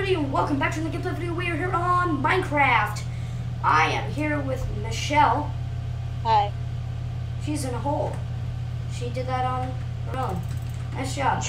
everybody, and welcome back to the gameplay video. We are here on Minecraft. I am here with Michelle. Hi. She's in a hole. She did that on her own. Nice job.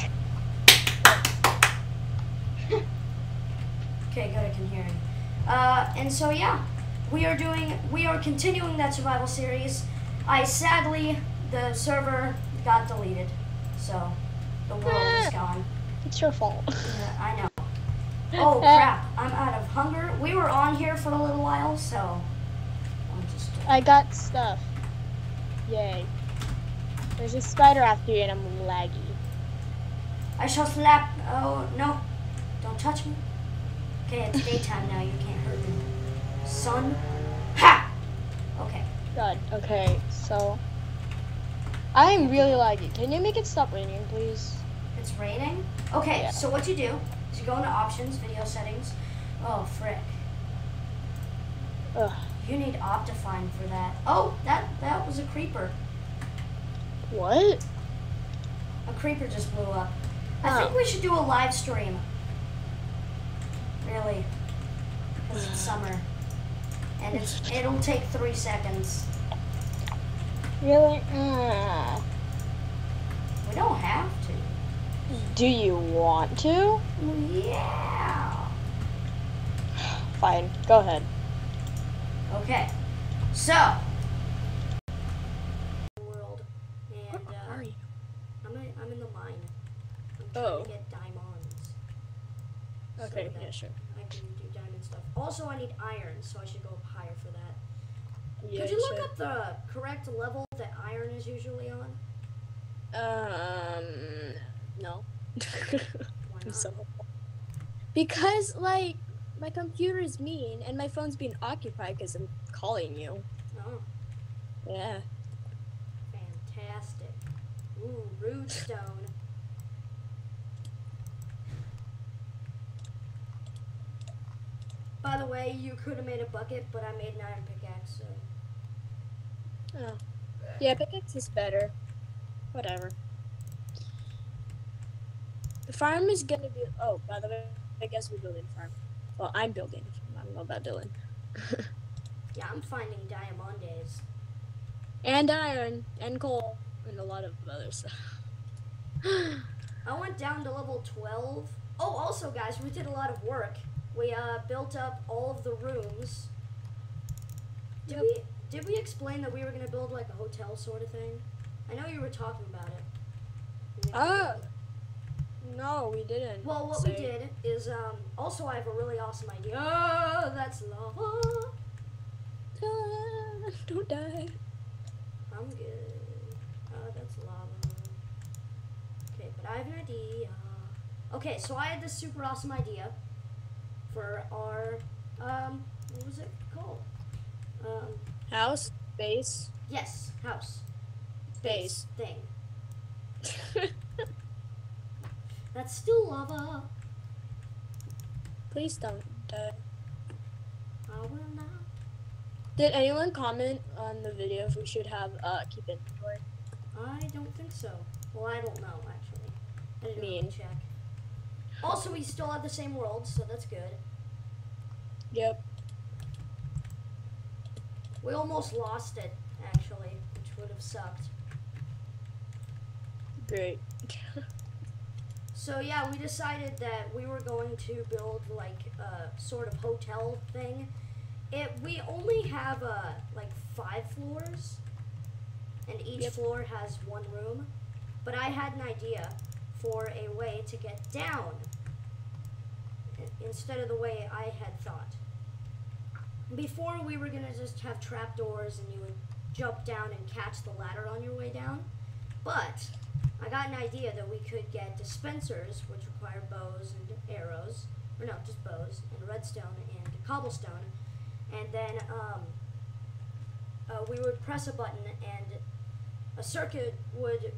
Okay, good, I can hear him. And so yeah, we are continuing that survival series. The server got deleted, so the world is gone. It's your fault. Yeah, I know. Oh crap, I'm out of hunger. We were on here for a little while, so I'm just... I got stuff. Yay. There's a spider after you and I'm laggy. I shall slap... Oh, no. Don't touch me. Okay, it's daytime now. You can't hurt me. Sun. Ha! Okay. Good. Okay, so... I'm really laggy. Can you make it stop raining, please? It's raining? Okay, Yeah. so what you do is you go into options, video settings. Oh, frick. Ugh. You need Optifine for that. Oh, that was a creeper. What? A creeper just blew up. I think we should do a live stream. Really. Because it's summer. And it'll take 3 seconds. Really? We don't have to. Do you want to? Yeah. Fine. Go ahead. Okay. So. World. And, Where are you? I'm in the mine. I'm trying Oh. to get diamonds. Okay, So that yeah, sure. I can do diamond stuff. Also, I need iron, so I should go up higher for that. Yeah, Could you look up the correct level that iron is usually on? No. Why I'm not? so because, like, my computer is mean and my phone's being occupied because I'm calling you. Oh, Yeah. fantastic. Ooh, rude stone. By the way, you could have made a bucket, but I made an iron pickaxe, so... Oh. Yeah, pickaxe is better. Whatever. The farm is gonna be... Oh, by the way, I guess we're building a farm. Well, I'm building. I don't know about Dylan. Yeah, I'm finding diamondes. And iron. And coal. And a lot of other stuff. I went down to level 12. Oh, also, guys, we did a lot of work. We built up all of the rooms. Did we explain that we were going to build like a hotel sort of thing? I know you were talking about it. No, we didn't. Well, what we did is, also I have a really awesome idea. Oh, that's lava. Don't die. I'm good. That's lava. Okay, but I have an idea. Okay, so I had this super awesome idea for our, what was it called? House? Base? Yes, house. Base. Thing. That's still lava. Please don't die. I will not. Did anyone comment on the video if we should have keep inventory? I don't think so. Well, I don't know, actually. I didn't really Mean. check. Also, we still have the same world, so that's good. Yep. We almost lost it, actually, which would have sucked. Great. So yeah, we decided that we were going to build like a sort of hotel thing. We only have like 5 floors, and each floor has 1 room. But I had an idea for a way to get down instead of the way I had thought. Before, we were gonna just have trapdoors and you would jump down and catch the ladder on your way down. But I got an idea that we could get dispensers, which require bows and arrows, or no, just bows, and redstone and cobblestone, and then we would press a button and a circuit would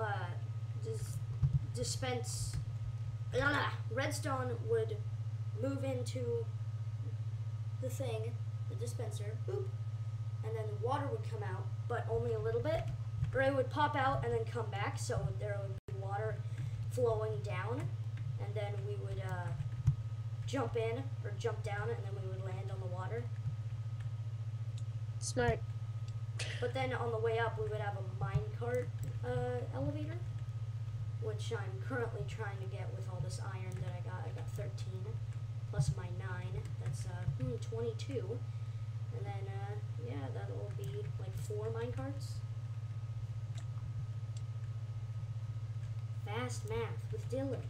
dispense, redstone would move into the thing, the dispenser, boop, and then water would come out, but only a little bit. Or it would pop out and then come back, so there would be water flowing down, and then we would jump in or jump down, and then we would land on the water. Smart. But then on the way up, we would have a minecart elevator, which I'm currently trying to get with all this iron that I got. I got 13 plus my 9. That's 22. And then yeah, that'll be like 4 minecarts. Fast math with Dylan.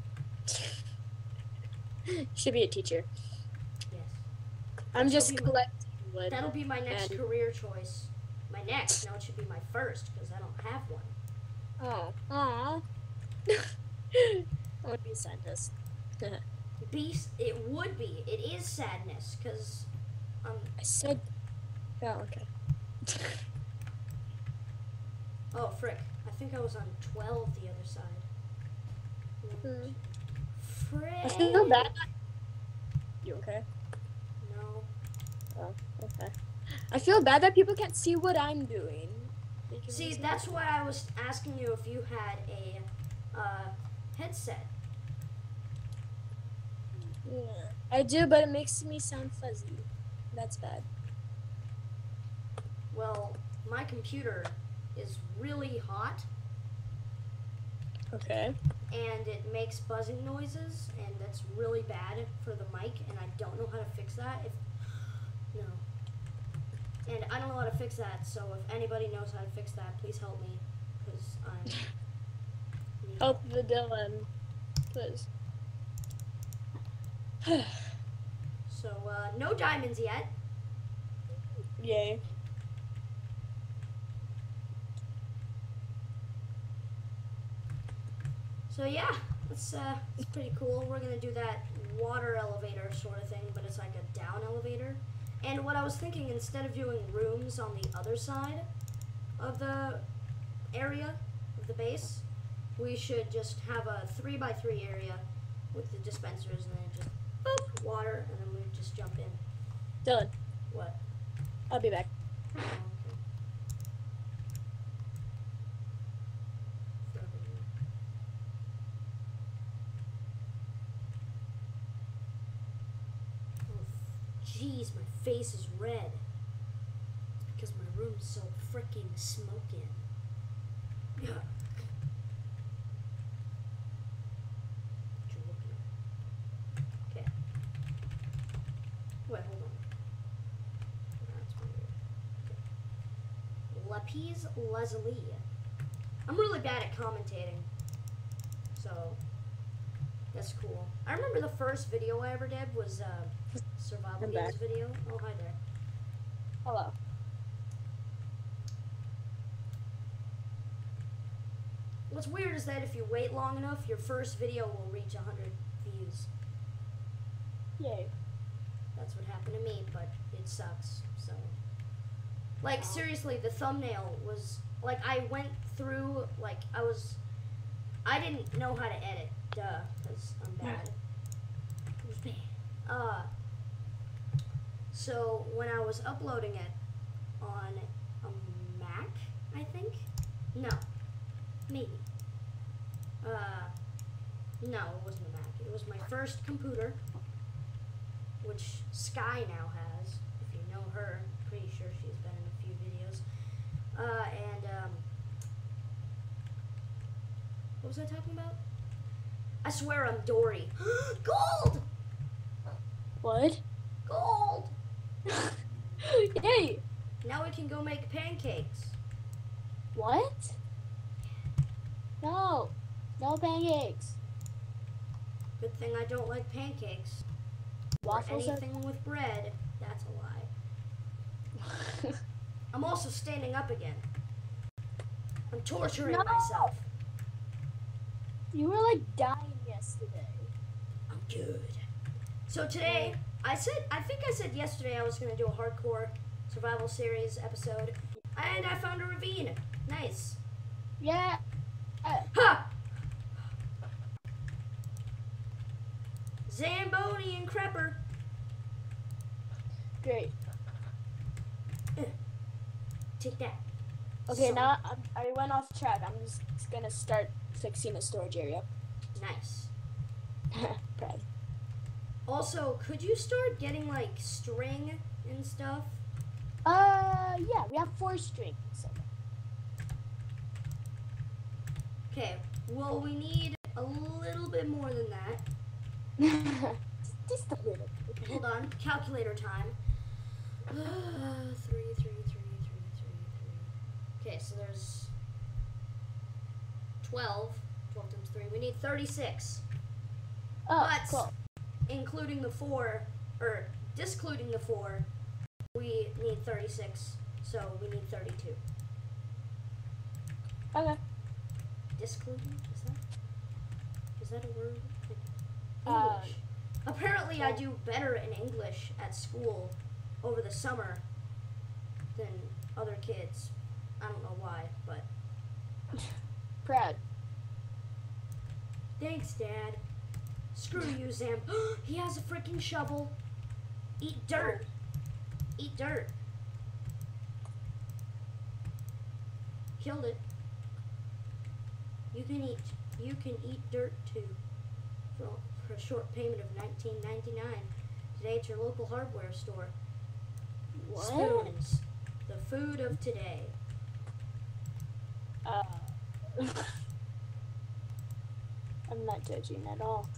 Should be a teacher. Yes. I'm That just should be collecting wood. That'll be my next And- career choice. My next. No, it should be my first because I don't have one. Oh. Aw. I would be a scientist. It would be. It is sadness because I said. Oh, okay. oh frick. I think I was on 12 the other side. Hmm. Frick. I feel bad. You okay? No. Oh, okay. I feel bad that people can't see what I'm doing. They can See, only that's why I was asking you if you had a headset. Yeah, I do, but it makes me sound fuzzy. That's bad. Well, my computer is really hot Okay. and it makes buzzing noises, and that's really bad for the mic, and I don't know how to fix that. No. And I don't know how to fix that, so if anybody knows how to fix that, please help me, because I'm... Help the Dylan, please. So, no diamonds yet. Yay. So yeah, it's pretty cool. We're gonna do that water elevator sort of thing, but it's like a down elevator. And what I was thinking, instead of doing rooms on the other side of the area of the base, we should just have a 3x3 area with the dispensers, and then just boop, water, and then we just jump in. Dylan, What? I'll be back. Oh, okay. Oh, jeez, my face is red. It's because my room's so freaking smoking. Yeah. What you looking at? Okay. Wait, hold on. That's weird. Lapis lazuli. I'm really bad at commentating, so that's cool. I remember the first video I ever did was survival I'm games back. video. Oh, hi there. Hello. What's weird is that if you wait long enough, your first video will reach 100 views. Yay. That's what happened to me, but it sucks. So, like, seriously, the thumbnail was like I went through like I didn't know how to edit, because I'm bad. Who's me? So when I was uploading it on a Mac, I think. No, maybe. No, it wasn't a Mac. It was my first computer, which Sky now has. If you know her, pretty sure she's been in a few videos. What was I talking about? I swear I'm Dory. Gold! What? Gold! Yay! Now we can go make pancakes. What? No. No pancakes. Good thing I don't like pancakes. Waffles or are... anything with bread. That's a lie. I'm also standing up again. I'm torturing No. myself. You were like dying yesterday. I'm good. So today, I think I said yesterday I was going to do a hardcore survival series episode, and I found a ravine. Nice. Yeah. Ha! Zamboni and Crepper. Great. Take that. Okay, So- now I went off track. I'm just gonna start fixing the storage area. Nice. Proud. Also, could you start getting like string and stuff? Yeah, we have 4 strings. So. Okay, well, we need a little bit more than that. Just a little. Hold on, calculator time. 3, 3, 3, 3, 3, 3. Okay, so there's 12. 12 times 3. We need 36. Oh, But cool. including the 4, or discluding the 4, we need 36. So we need 32. Okay. Discluding? Is that a word? Uh, English. Apparently I do better in English at school over the summer than other kids. I don't know why, but Proud. thanks, Dad. Screw you, Zam. He has a freaking shovel. Eat dirt. Eat dirt. Killed it. You can eat dirt too. For a short payment of $19.99 today at your local hardware store. What? Spoons, the food of today. I'm not judging at all.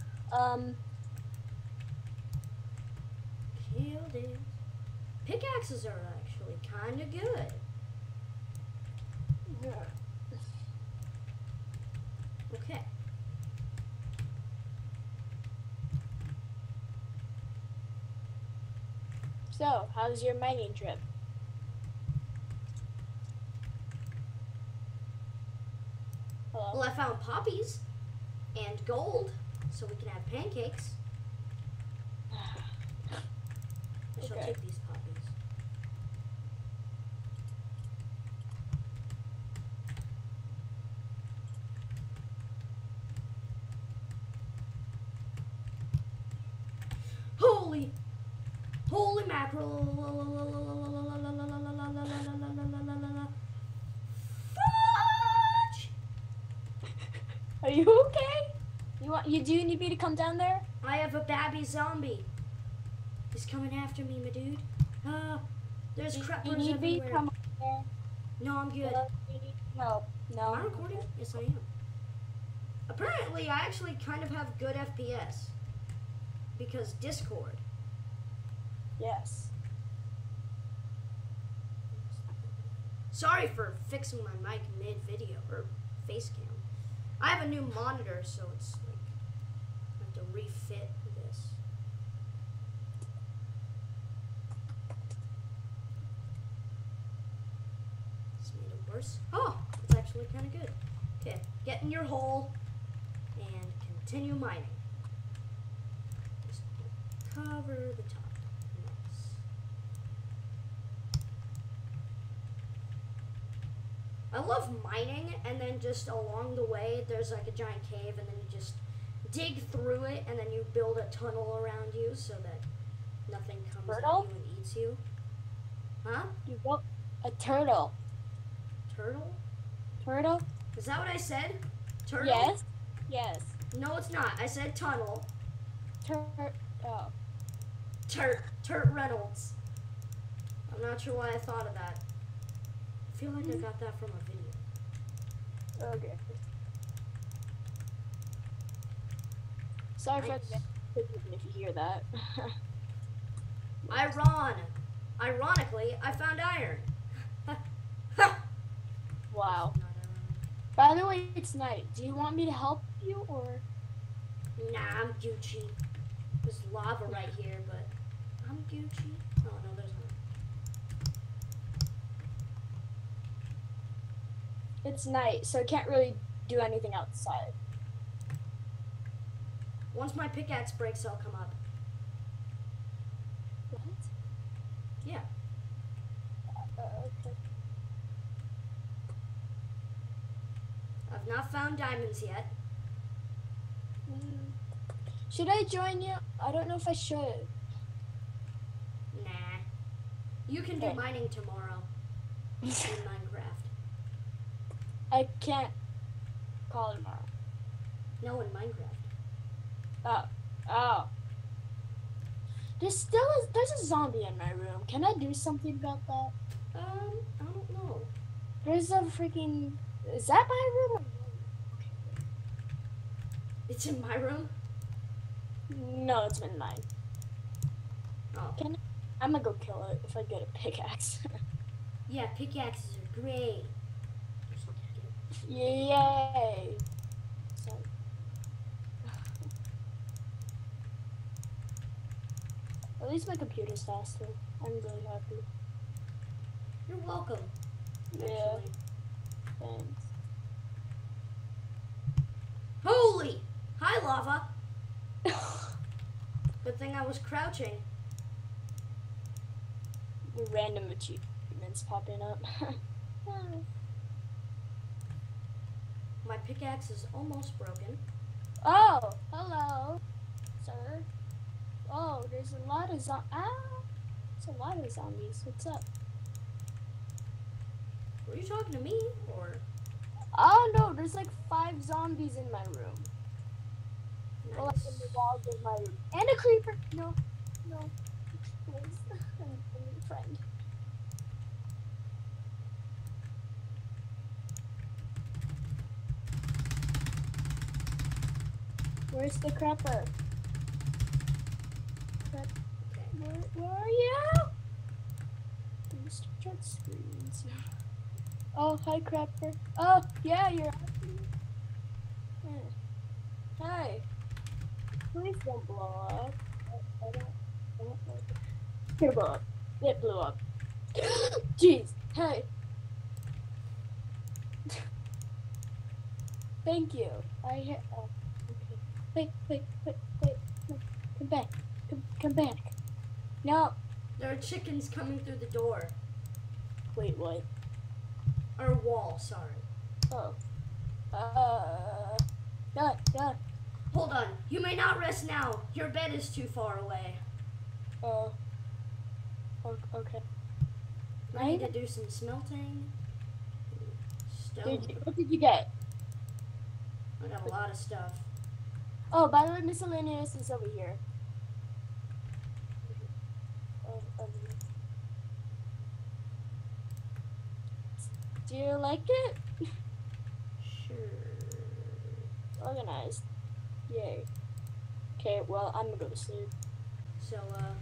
Killed it. Pickaxes are actually kind of good. Okay. So, how's your mining trip? Hello? Well, I found poppies and gold, so we can have pancakes. I shall Okay. take these poppies. Holy mackerel! Fudge! Are you okay? You do need me to come down there? I have a babby zombie. He's coming after me, my dude. There's You creepers need me to everywhere. come there? No, I'm good. Hello? You need help? No. Am I recording? Yes, I am. Apparently, I actually kind of have good FPS. Because Discord. Yes. Sorry for fixing my mic mid-video, or face cam. I have a new monitor, so it's like, I have to refit this. It's made it worse. Oh, it's actually kind of good. Okay, get in your hole and continue mining. Just cover the top. Nice. I love mining, and then just along the way, there's like a giant cave, and then you just dig through it, and then you build a tunnel around you so that nothing comes Turtle? at you and eats you. Huh? You built a turtle. Turtle? Turtle? Is that what I said? Turtle? Yes. Yes. No, it's not. I said tunnel. Oh. Turt Reynolds. I'm not sure why I thought of that. I feel like I got that from a video. Okay. Sorry Nice. for if you hear that. Ironically, I found iron. Wow. Not iron. By the way, it's night. Do you want me to help you or? Nah, I'm Gucci. There's lava right here, but I'm Gucci. Oh no, there's not. It's night, so I can't really do anything outside. Once my pickaxe breaks, I'll come up. What? Yeah. Okay. I've not found diamonds yet. Should I join you? I don't know if I should. Nah. You can do Okay. mining tomorrow in Minecraft. I can't call tomorrow. No, in Minecraft. Oh. Oh. There's a zombie in my room. Can I do something about that? I don't know. There's a freaking. Is that my room? It's in my room? No, it's in mine. Oh. I'm gonna go kill it if I get a pickaxe. Yeah, pickaxes are great. Yay! Sorry. At least my computer's faster. I'm really happy. You're welcome. Yeah. Actually. Thanks. Holy! Hi, lava. Good thing I was crouching. Random achievements popping up. My pickaxe is almost broken. Oh, hello, sir. Oh, there's a lot of there's a lot of zombies. What's up? Were you talking to me or? Oh no, there's like 5 zombies in my room. Or like Nice. in the walls of my room. And a creeper. No. Please. I'm a friend. Where's the crapper? Okay. Where are you? Mr. Touch screens. Oh, hi, crapper. Oh, yeah, you're happy. Hey. Please don't blow up. I don't like it. Here, blow up. It blew up. Jeez. Hey. Thank you. Okay. Wait. No. Come back. Come back. No. There are chickens coming through the door. Wait, what? Or wall, sorry. Oh. God. Hold on. You may not rest now. Your bed is too far away. Okay. I need to do some smelting. Stone. What did you get? I got a lot of stuff. Oh, by the way, miscellaneous is over here. Do you like it? Sure. Organized. Yay. Okay, well, I'm gonna go to sleep. So,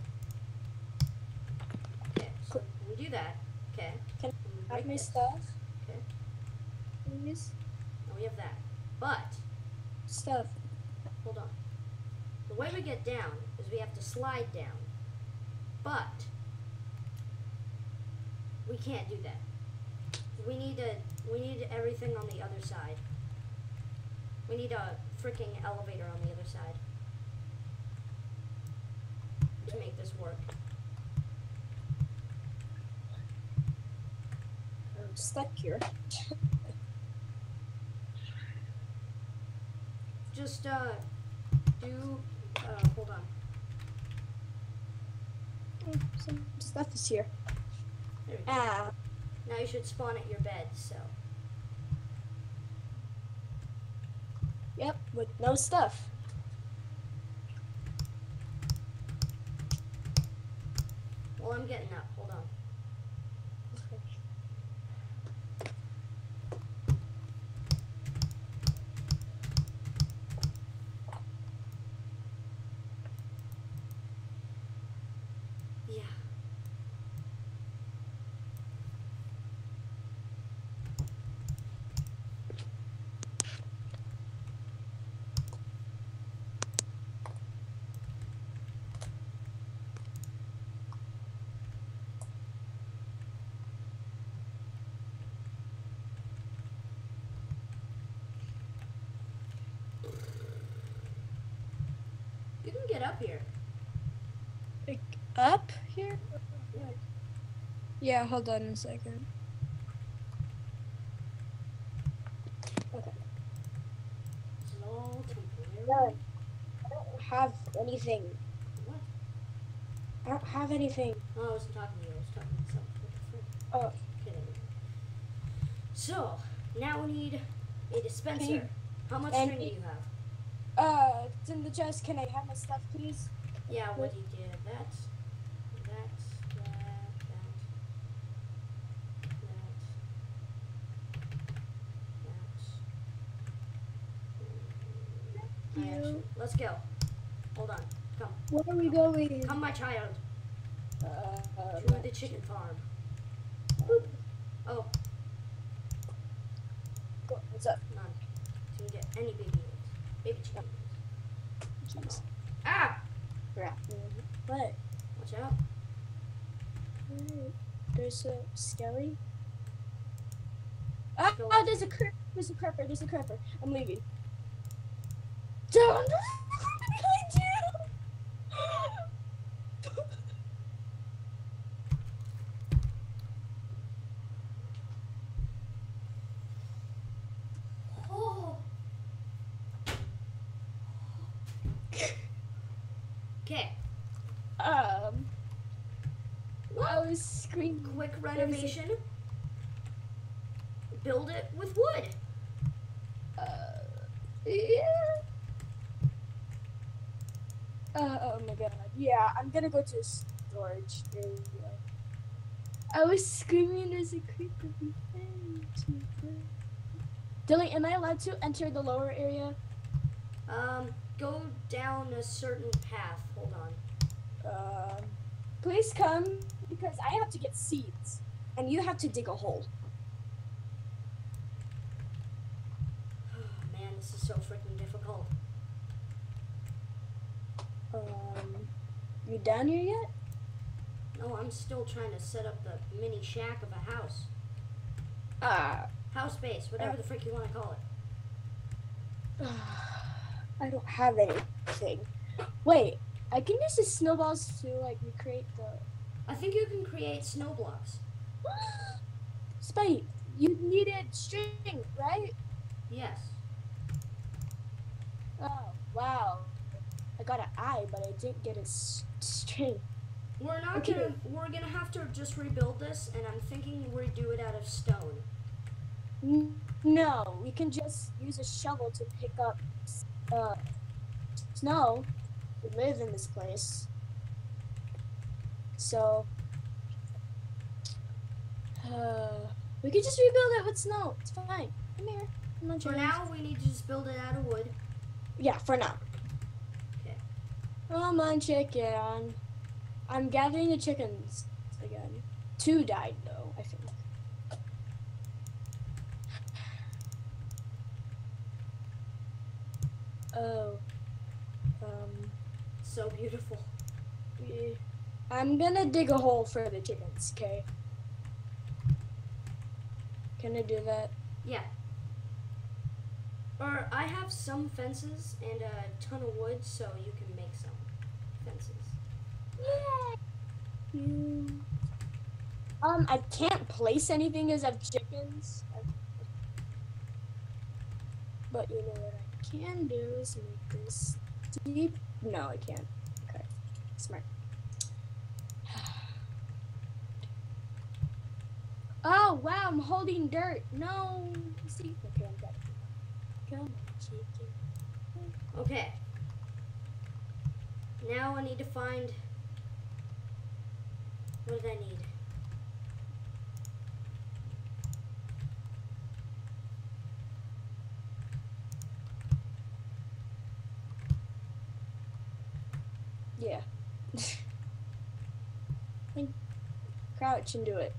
okay, so we do that. Okay. Can We I have break my this. stuff? Okay. Please? And we have that. But, Stuff. hold on. The way we get down is we have to slide down. But, we can't do that. We need everything on the other side. We need a freaking elevator on the other side to make this work. I'm stuck here. Just hold on. Oh, some stuff is here. There we go. Ah. Now you should spawn at your bed, so. Yep, with no stuff. Well, I'm getting up. Hold on. Yeah. You can get up here. Like, up here? Yeah, hold on a second. Okay. This is all temporary. No, I don't have anything. What? I don't have anything. Oh, I wasn't talking to you. I was talking to myself. What the frick? Oh, Kidding. So, now we need a dispenser. Can you- How much and string do you- you have? it's in the chest. Can I have my stuff, please? Yeah, what he did. That's that. You. Let's go. Hold on. Come. Where are we going? Come, my child. To the chicken farm. Oh, What's up? none. So you can get any baby eggs. Baby chicken eggs. Jeez. Ah! Crap. What? Watch out. There's a skelly. Oh, there's a creeper. There's a creeper. I'm leaving. Don't behind you. Oh. Okay. I was screaming. Quick renovation. Build it with wood. Yeah. Oh my god. Yeah, I'm gonna go to storage area. I was screaming, there's a creeper behind you. Dylan, am I allowed to enter the lower area? Go down a certain path. Hold on. Please come, because I have to get seeds, and you have to dig a hole. Man, this is so freaking difficult. You down here yet? No, I'm still trying to set up the mini shack of a house. House base, whatever the frick you want to call it. I don't have anything. Wait, I can use the snowballs to like recreate the. I think you can create snow blocks. Spite, you needed string, right? Yes. Oh, wow. I got an eye, but I didn't get a string. We're gonna have to just rebuild this, and I'm thinking we do it out of stone. No, we can just use a shovel to pick up snow. We live in this place. So, we can just rebuild it with snow. It's fine. Come here. Come on, For James. now, we need to just build it out of wood. Yeah, for now. Okay. Come on, chicken. I'm gathering the chickens again. 2 died, though, I think. Oh. So beautiful. Yeah. I'm gonna dig a hole for the chickens, okay? Can I do that? Yeah. Or I have some fences and a ton of wood, so you can make some fences. Yeah. I can't place anything as I have chickens. But you know what I can do is make this deep. No, I can't. Okay. Smart. Oh, wow, I'm holding dirt. No. See? Okay, I'm back. Come on, chicken. Okay. Now I need to find... What did I need? Yeah. Crouch and do it.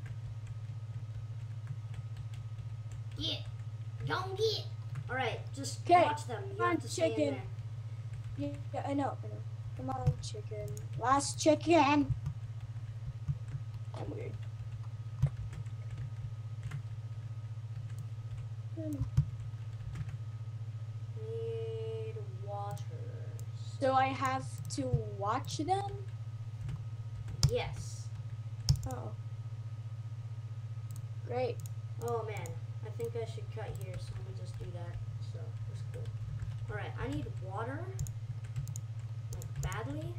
Get. Don't get. Alright, just 'Kay, watch them. You come on, have to stay in chicken. there. Yeah, I know. Come on, chicken. Last chicken. I'm weird. Need water. So I have to watch them? Yes. Oh. Great. Oh man, I think I should cut here, so I'm gonna just do that. So that's cool. Alright, I need water. Like badly.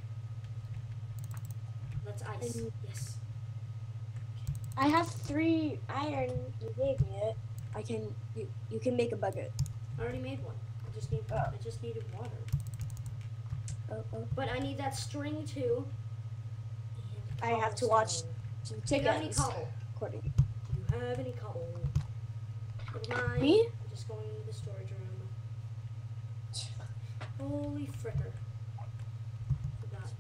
That's ice. Yes. I have 3 iron. You gave me it. I can. You can make a bucket. I already made one. I just needed water. Oh. But I need that string too. And I have to watch cobblestone. some Do you have any chickens. cobble? According. Do you have any cobble? Never mind. Me? I'm just going into the storage room. Holy fricker. Forgot.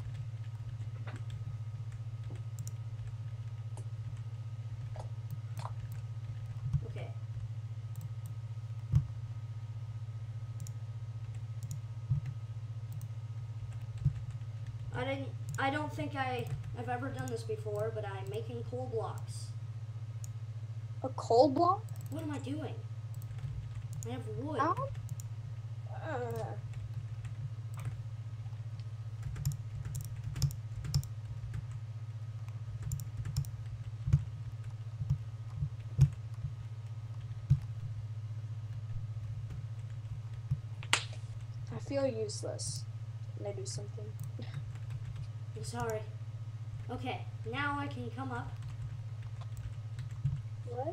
Okay. I don't think I've ever done this before, but I'm making coal blocks. A coal block? What am I doing? I have wood. I feel useless. Can I do something? I'm sorry. Okay, now I can come up. What?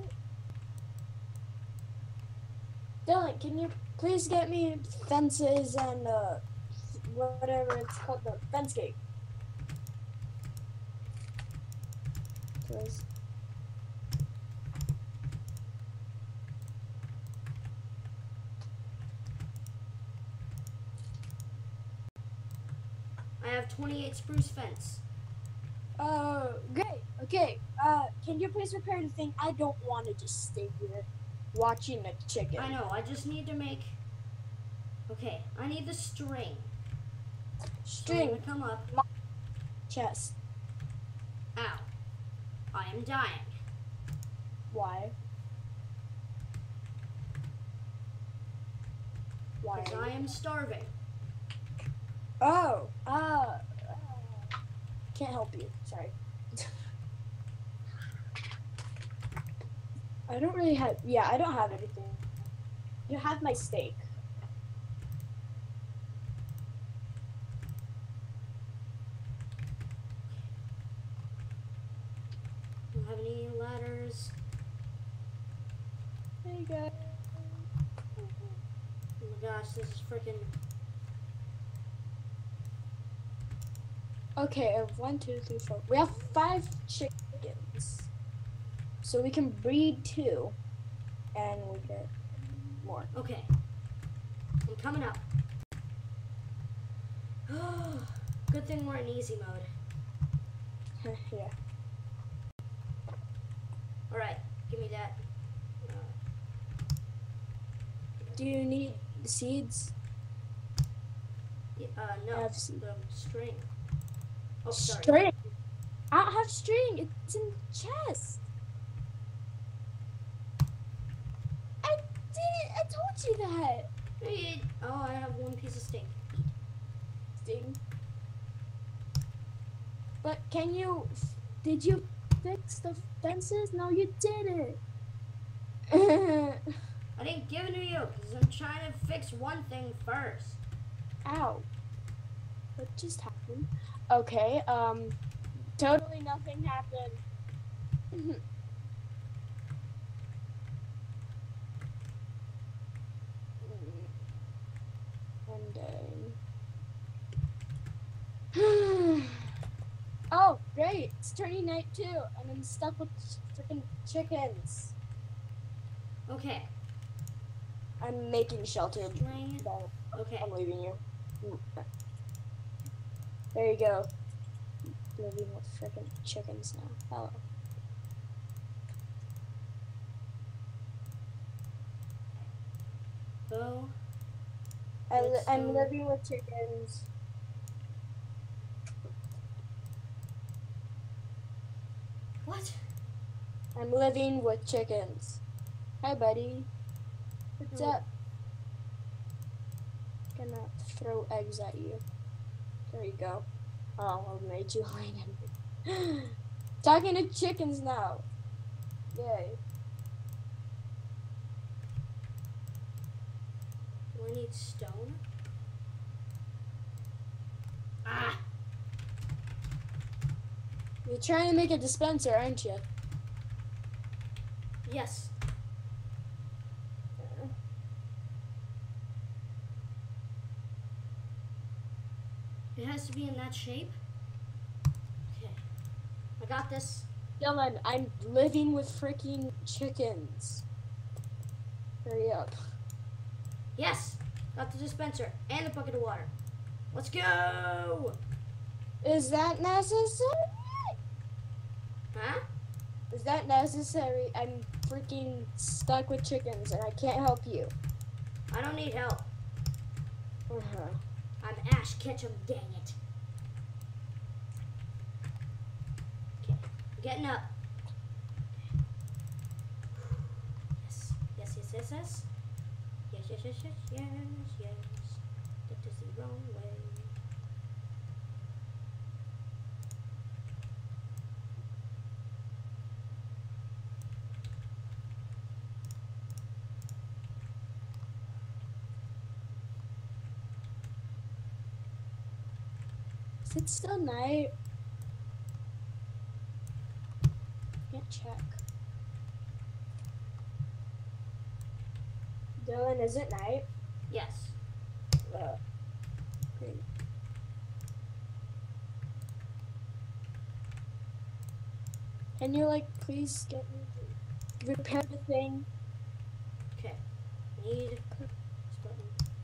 Dylan, can you please get me fences and whatever it's called, the fence gate? Please. I have 28 spruce fence. Great. Okay. Can you please repair the thing? I don't want to just stay here watching the chicken. I know, I just need to make... Okay, I need the string. So I'm String. gonna come up. Chest. Ow. I am dying. Why? Why? Because I am starving. Oh. Can't help you. Sorry. I don't really have. Yeah, I don't have anything. You have my steak. Don't have any ladders. There you go. Oh my gosh, this is freaking... Okay, I have 1, 2, 3, 4. We have 5 chickens, so we can breed 2, and we get more. Okay. I'm coming up. Good thing we're in easy mode. Yeah. Alright, give me that. Do you need seeds? No, I have seeds. the string. Oh, sorry. String. I don't have string. It's in the chest. I did. I told you that. Oh, I have 1 piece of steak. Sting. But can you? Did you fix the fences? No, you didn't. I didn't give it to you because I'm trying to fix one thing first. Ow. What just happened? Okay, totally nothing happened. One day. Oh, great. It's turning night too, and I'm stuck with freaking chickens. Okay. I'm making shelter. String. So Okay. I'm leaving you. There you go. Living with freaking chickens now. Hello. Bow. I'm living with chickens. What? I'm living with chickens. Hi, buddy. What's Oh. up? Gonna throw eggs at you. There you go. Oh, I made you land. Talking to chickens now. Yay. Do I need stone? Ah! You're trying to make a dispenser, aren't you? Yes. be in that shape. Okay. I got this. Dylan, I'm living with freaking chickens. Hurry up. Yes! Got the dispenser and the bucket of water. Let's go! Is that necessary? Huh? Is that necessary? I'm freaking stuck with chickens and I can't help you. I don't need help. Uh-huh. I'm Ash Ketchum, dang it. Okay, I'm getting up. Yes, yes, yes, yes, yes. Yes, yes, yes, yes, yes, yes. That is the wrong way. Is it still night? Can't check. Dylan, is it night? Yes. Great. Can you please get me repair the thing? Okay. Need this button.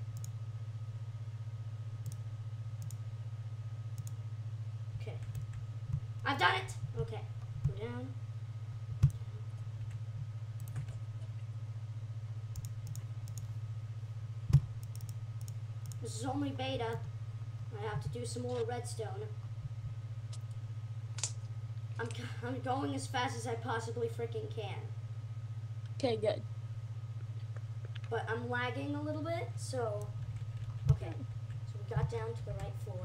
Okay. I've done it! Okay. Go down. This is only beta. I have to do some more redstone. I'm going as fast as I possibly freaking can. Okay, good. But I'm lagging a little bit, so... Okay. So we got down to the right floor.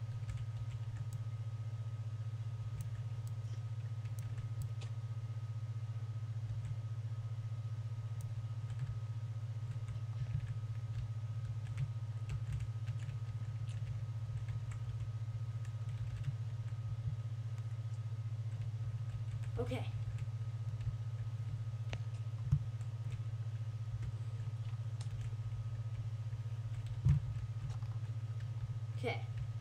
Okay. Okay.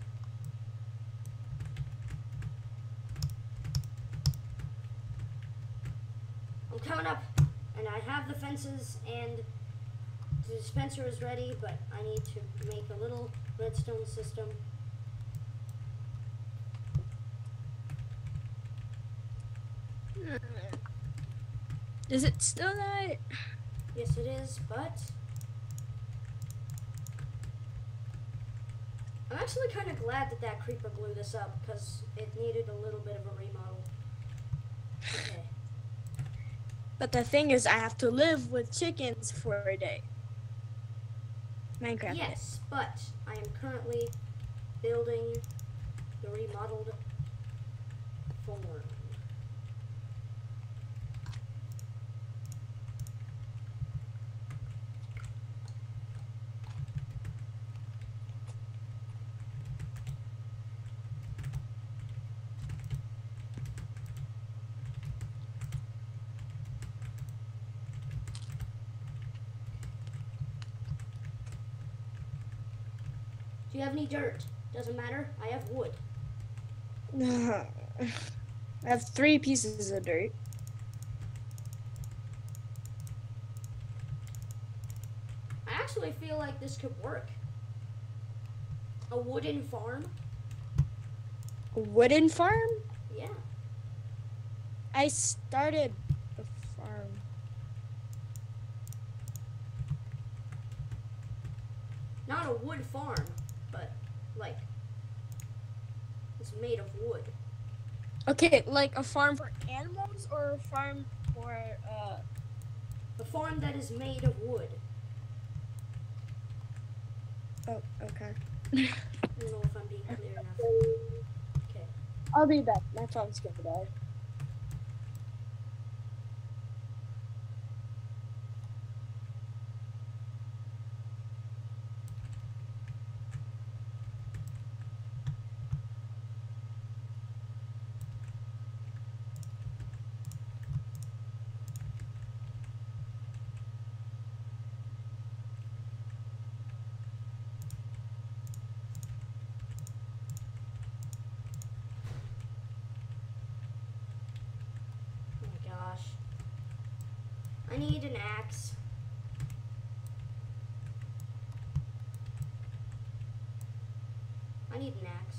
I'm coming up, and I have the fences, and the dispenser is ready, but I need to make a little redstone system. Is it still night? Yes, it is, but I'm actually kind of glad that that creeper blew this up, because it needed a little bit of a remodel. Okay. But the thing is, I have to live with chickens for a day. Minecraft. Yes, but I am currently building the remodeled farm. Do you have any dirt? Doesn't matter. I have wood. I have 3 pieces of dirt. I actually feel like this could work. A wooden farm? A wooden farm? Yeah. I started a farm. Not a wood farm, but like it's made of wood. Okay, like a farm for animals or a farm for A farm that is made of wood. Oh, okay. I don't know if I'm being clear enough. Okay. I'll be back. My phone's gonna die. axe. I need an axe.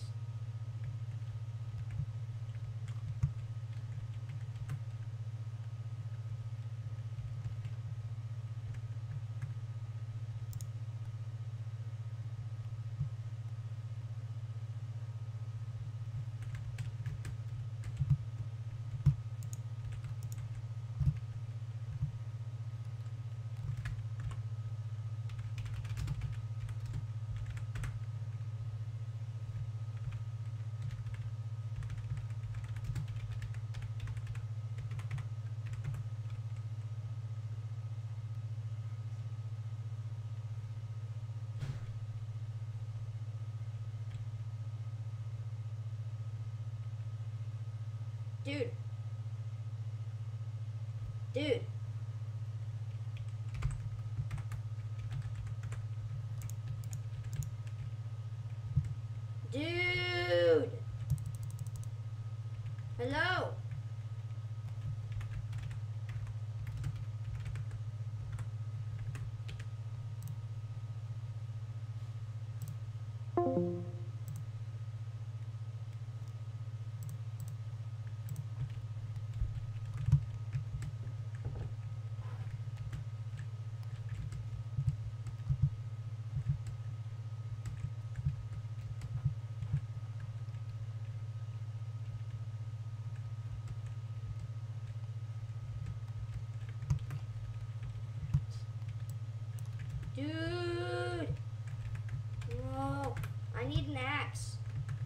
Dude. Dude. Dude. Hello. Dude. Whoa. I need an axe.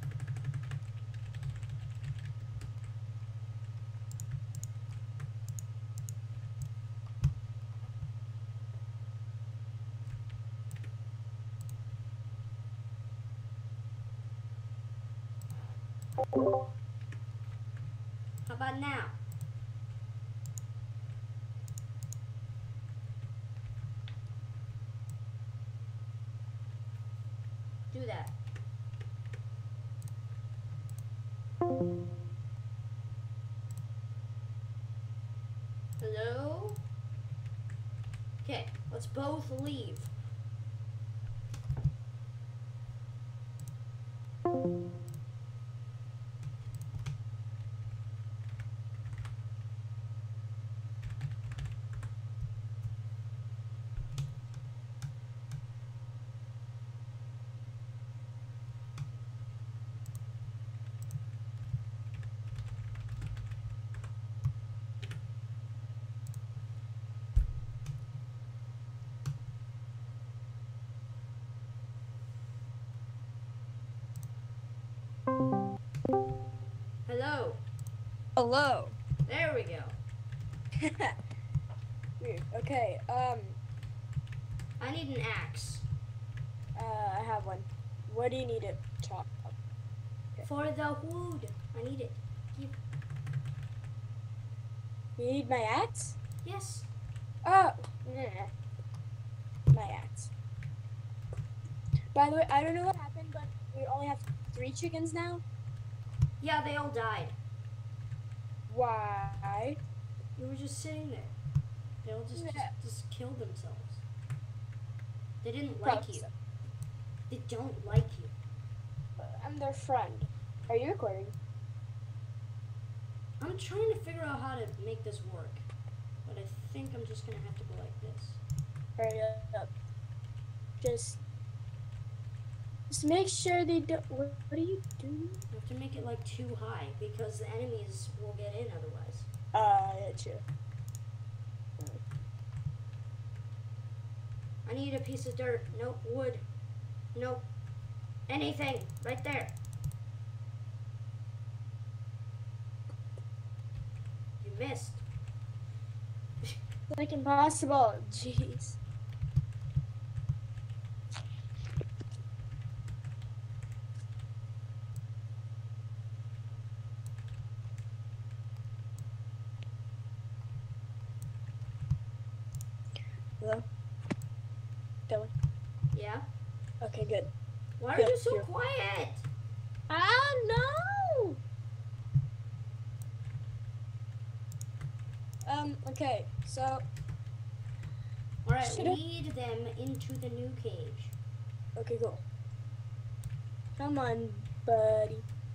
How about now? Do that. Hello? Okay, let's both leave. Hello. Hello. There we go. Weird. Okay. I need an axe. I have one. What do you need to chop up? For the wood. I need it. Give. You need my axe? Yes. Oh, my axe. By the way, I don't know what happened, but we only have 3 chickens now. Yeah, they all died. Why? We were just sitting there. They all just killed themselves. They didn't like you. They don't like you. I'm their friend. Are you recording? I'm trying to figure out how to make this work. But I think I'm just gonna have to go like this. Hurry up. Just make sure they don't. What are you doing? You have to make it like too high because the enemies will get in otherwise. Yeah, true. I need a piece of dirt. Nope. Wood. Nope. Anything. Right there. You missed. Like impossible. Jeez. Hello? Dylan? Yeah? Okay, good. Why are Good, you so here. quiet? No! Okay, so Alright, Should've- lead them into the new cage. Okay, go. Come on, buddy.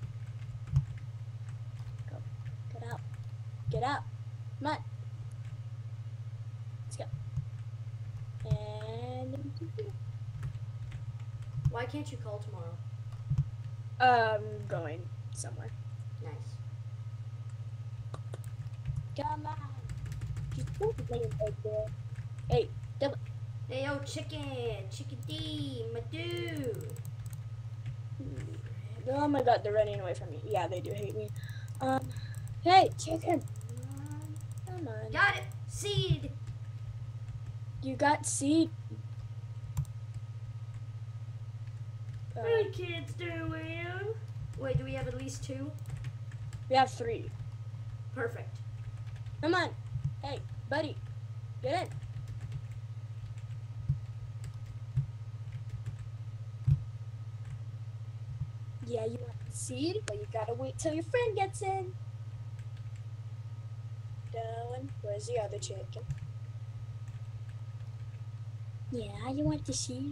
Go. Get out. Get out. Come on. Let's go. And Why can't you call tomorrow? going somewhere. Nice. Come on. Just don't lay right there. Hey, double. Hey, yo, chicken D, my dude. Oh my god, they're running away from me. Yeah, they do hate me. Hey, chicken. Come on. Got it. Seed. You got seed. Hey, kids doing? Wait, do we have at least 2? We have 3. Perfect. Come on. Hey, buddy. Get in. Yeah, you want the seed, but you gotta wait till your friend gets in. Dylan, where's the other chicken? Yeah, you want the seed?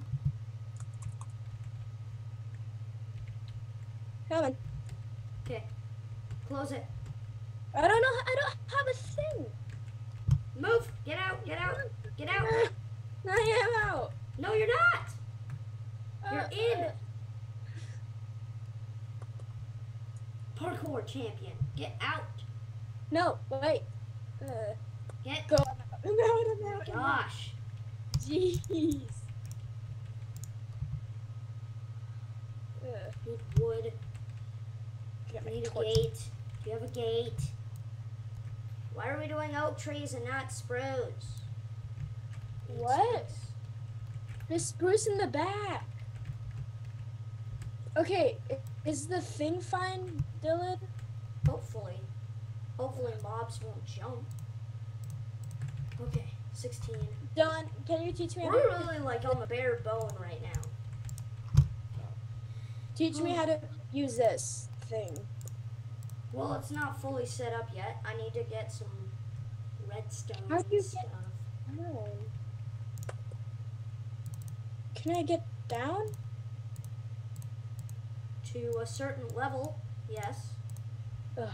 Coming. Okay. Close it. I don't know. I don't have a thing. Move. Get out. Get out. Get out. I am out. No, you're not. You're in. Parkour champion. Get out. No, wait. Get. Go. No. Gosh. Jeez. Need wood. Get I need a torch. gate. Do you have a gate? Why are we doing oak trees and not spruce? What? There's spruce in the back. Okay, is the thing fine, Dylan? Hopefully. Hopefully mobs won't jump. Okay, 16. Dylan, can you teach me how We're to really like on the bare bone right now. teach me how to use this thing? Well, it's not fully set up yet. I need to get some redstone How do you and get- stuff. Oh. Can I get down? To a certain level, yes. Ugh.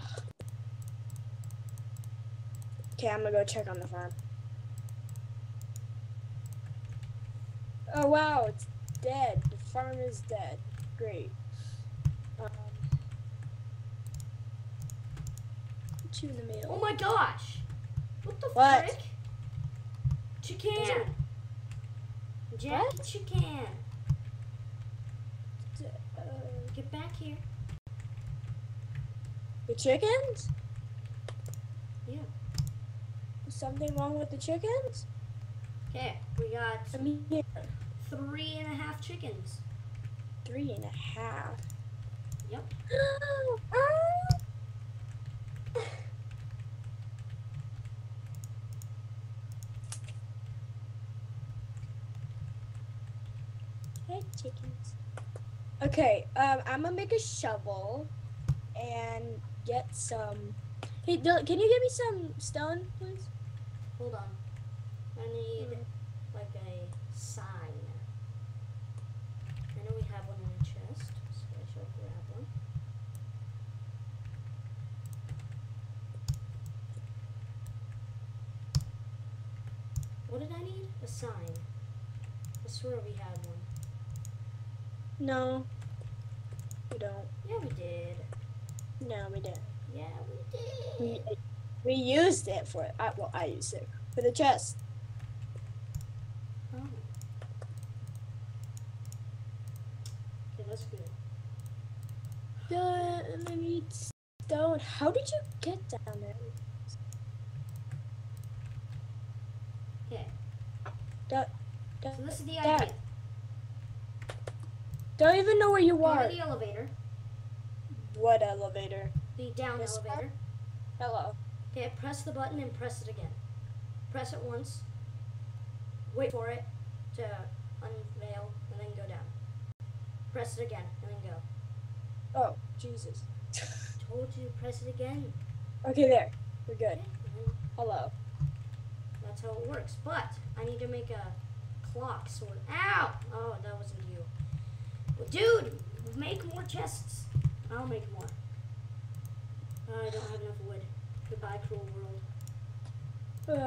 Okay, I'm gonna go check on the farm. Oh wow, it's dead. The farm is dead. Great. Put you in the middle. Oh my gosh! What the What? frick? Chicken! Jackie What? Chicken! Uh, Get back here. the chickens? Yeah. Is something wrong with the chickens? Okay, we got I mean, here. 3.5 chickens. 3.5. Yep. Hey, chickens. Okay, I'm gonna make a shovel and get some. Hey, Dylan, can you give me some stone, please? Hold on. I need like a sign. I know we have one in a chest, so I shall grab one. What did I need? A sign. I swear we had one. No, we don't. Yeah, we did. No, we didn't. Yeah, we did. We used it for I used it for the chest. Oh. Okay, that's good. I need stone. How did you get down there? Okay. Don't So this is the Dad. idea. even know where you Go are. to the elevator. What elevator? The down This one? elevator. Hello. Okay, press the button and press it again. Press it once. Wait for it to unveil and then go down. Press it again and then go. Oh, Jesus. Told you, press it again. Okay, there. We're good. Okay, and then Hello. That's how it works. But I need to make a clock sort. Ow! Oh, that wasn't you. Well, dude, make more chests. I'll make more. I don't have enough wood. Goodbye, cruel world.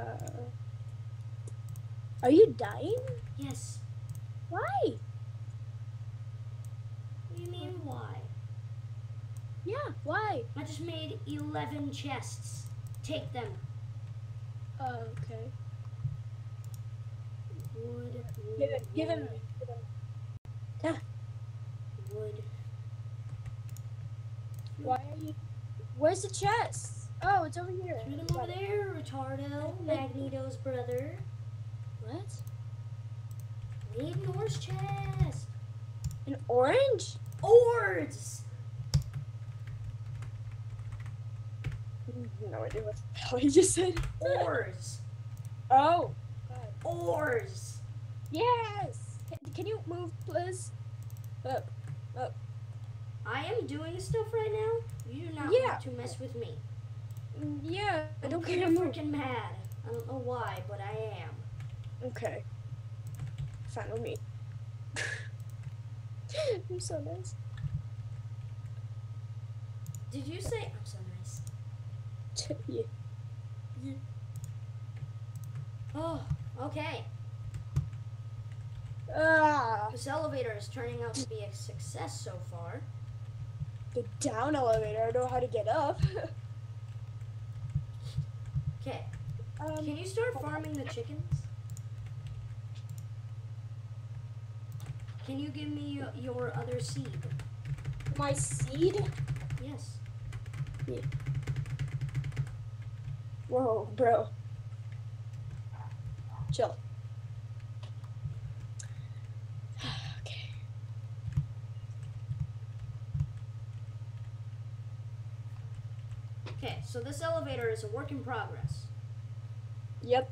Are you dying? Yes. Why? What do you mean, why? Yeah, why? I just made 11 chests. Take them. Okay. Wood, Give him. Yeah. wood. Why are you? Where's the chest? Oh, it's over here. Threw them over there, retardo. Magneto's brother. What? Need Nor's chest. An orange? Ores! No idea what the hell you just said. Ores! Oh. God. Ores! Yes. Can you move, please? Up. I am doing stuff right now. You do not Yeah. want to mess with me. Yeah. I don't get care. Move. freaking mad. I don't know why, but I am. Okay. Fine with me. I'm so nice. Did you say I'm so nice? Yeah. Oh, okay. Ah. This elevator is turning out to be a success so far. The down elevator. I know how to get up. Okay. Can you start farming the chickens? Can you give me your other seed? My seed? Yes. Whoa, bro. Chill. Okay. Okay, so this elevator is a work in progress. Yep.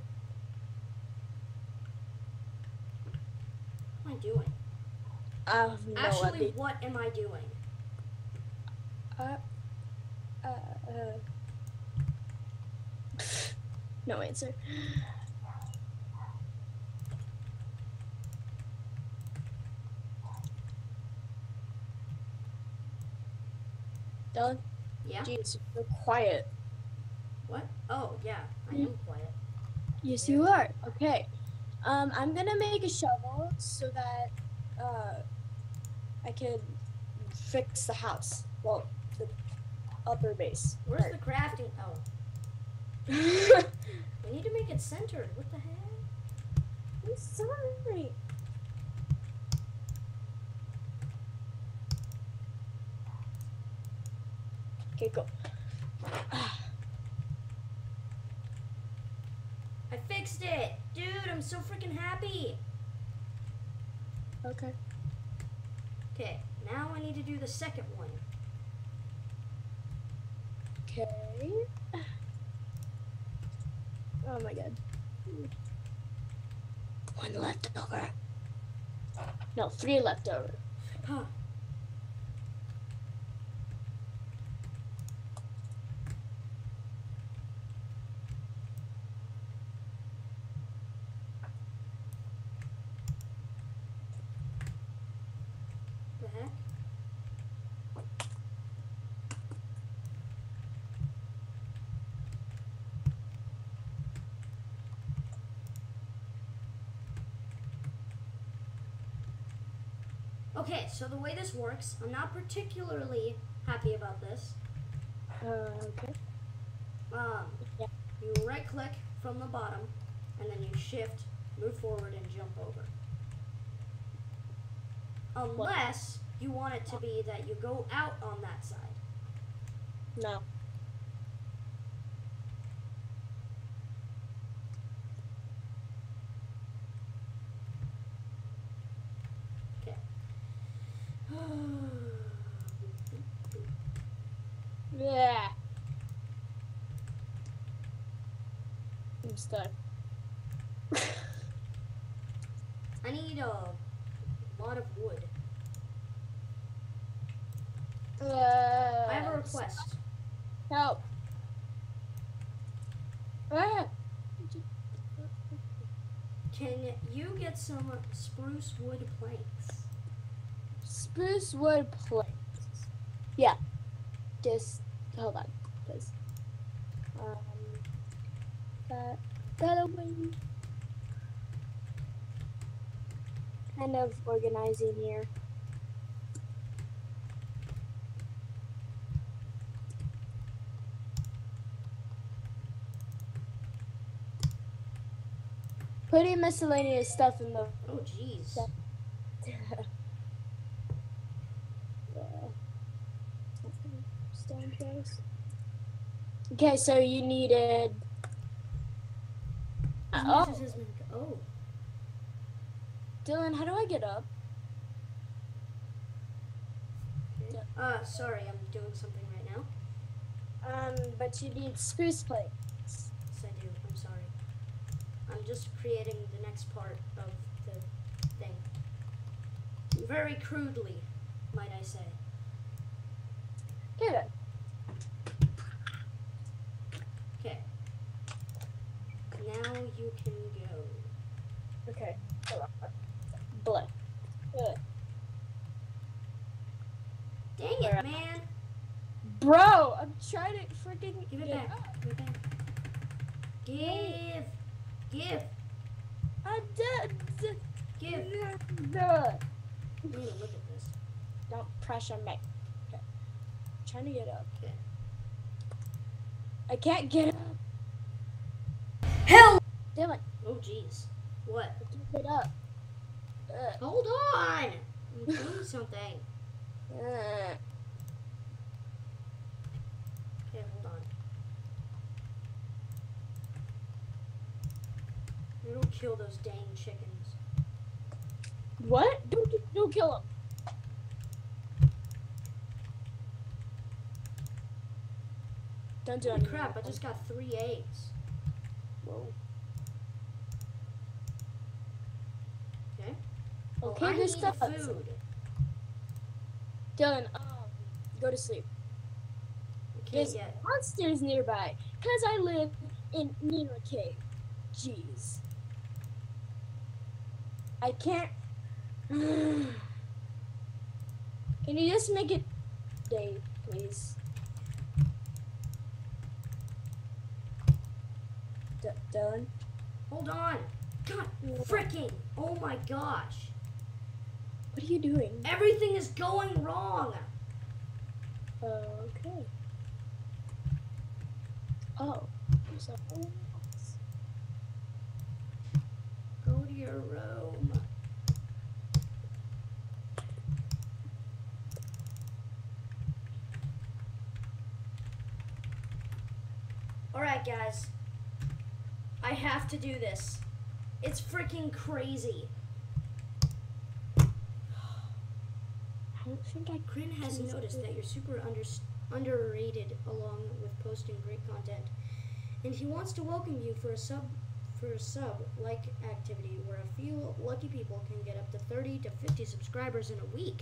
What am I doing? I have no Actually, idea. what am I doing? No answer. Dylan? Yeah? Jeez, you're quiet. What? Oh, yeah, I am quiet. Yes, you are. Okay. I'm gonna make a shovel so that I can fix the house. Well, the upper base. Where's part. the crafting? Oh, we need to make it centered. What the heck? I'm sorry. Okay, go. I fixed it! Dude, I'm so freaking happy! Okay. Okay, now I need to do the second one. Okay. Oh my god. One left over. No, 3 left over. Huh. The heck? Okay, so the way this works, I'm not particularly happy about this. Okay. Yeah. You right click from the bottom, and then you shift, move forward, and jump over. Unless you want it to be that you go out on that side. No. Okay. Yeah. I'm stuck. I need a lot of wood. I have a request. Help. Ah. can you get some spruce wood planks? Spruce wood planks. Yeah. Just hold on, please. That away. Kind of organizing here. Putting miscellaneous stuff in the Oh, jeez. Okay, so you needed. Oh, Oh, Dylan, how do I get up? okay. Sorry, I'm doing something right now. But you need spruce planks. Yes, I do. I'm sorry. I'm just creating the next part of the thing. Very crudely, might I say. Good. Okay. Now you can go. Okay. Hold on. Blood. Good. Dang it, Where- man! Bro, I'm trying to freaking Give it get back. up. Give it back. Give. I did. Give. No. We need to look at this. Don't pressure me. Okay. I'm trying to get up. Okay. I can't get up. Hell! Dylan, Oh, jeez. What? I can't get up. Hold on! I'm doing something. Uh, Okay, hold on. We don't kill those dang chickens. what? Don't kill him. Don't do Holy anything. crap, I just got 3 eggs. Whoa. Okay. Okay, I this need stuff. food. Dylan, go to sleep. Okay, There's yeah. monsters nearby, because I live near a cave. Jeez. I can't. Can you just make it day, please? Dylan? Hold on. God fricking. Oh my gosh. What are you doing? Everything is going wrong. Okay. Oh. There's something else. Go to your room. Alright, guys. I have to do this. It's freaking crazy. I don't think I Grin has noticed that you're super underrated along with posting great content, and he wants to welcome you for a sub like activity where a few lucky people can get up to 30 to 50 subscribers in a week.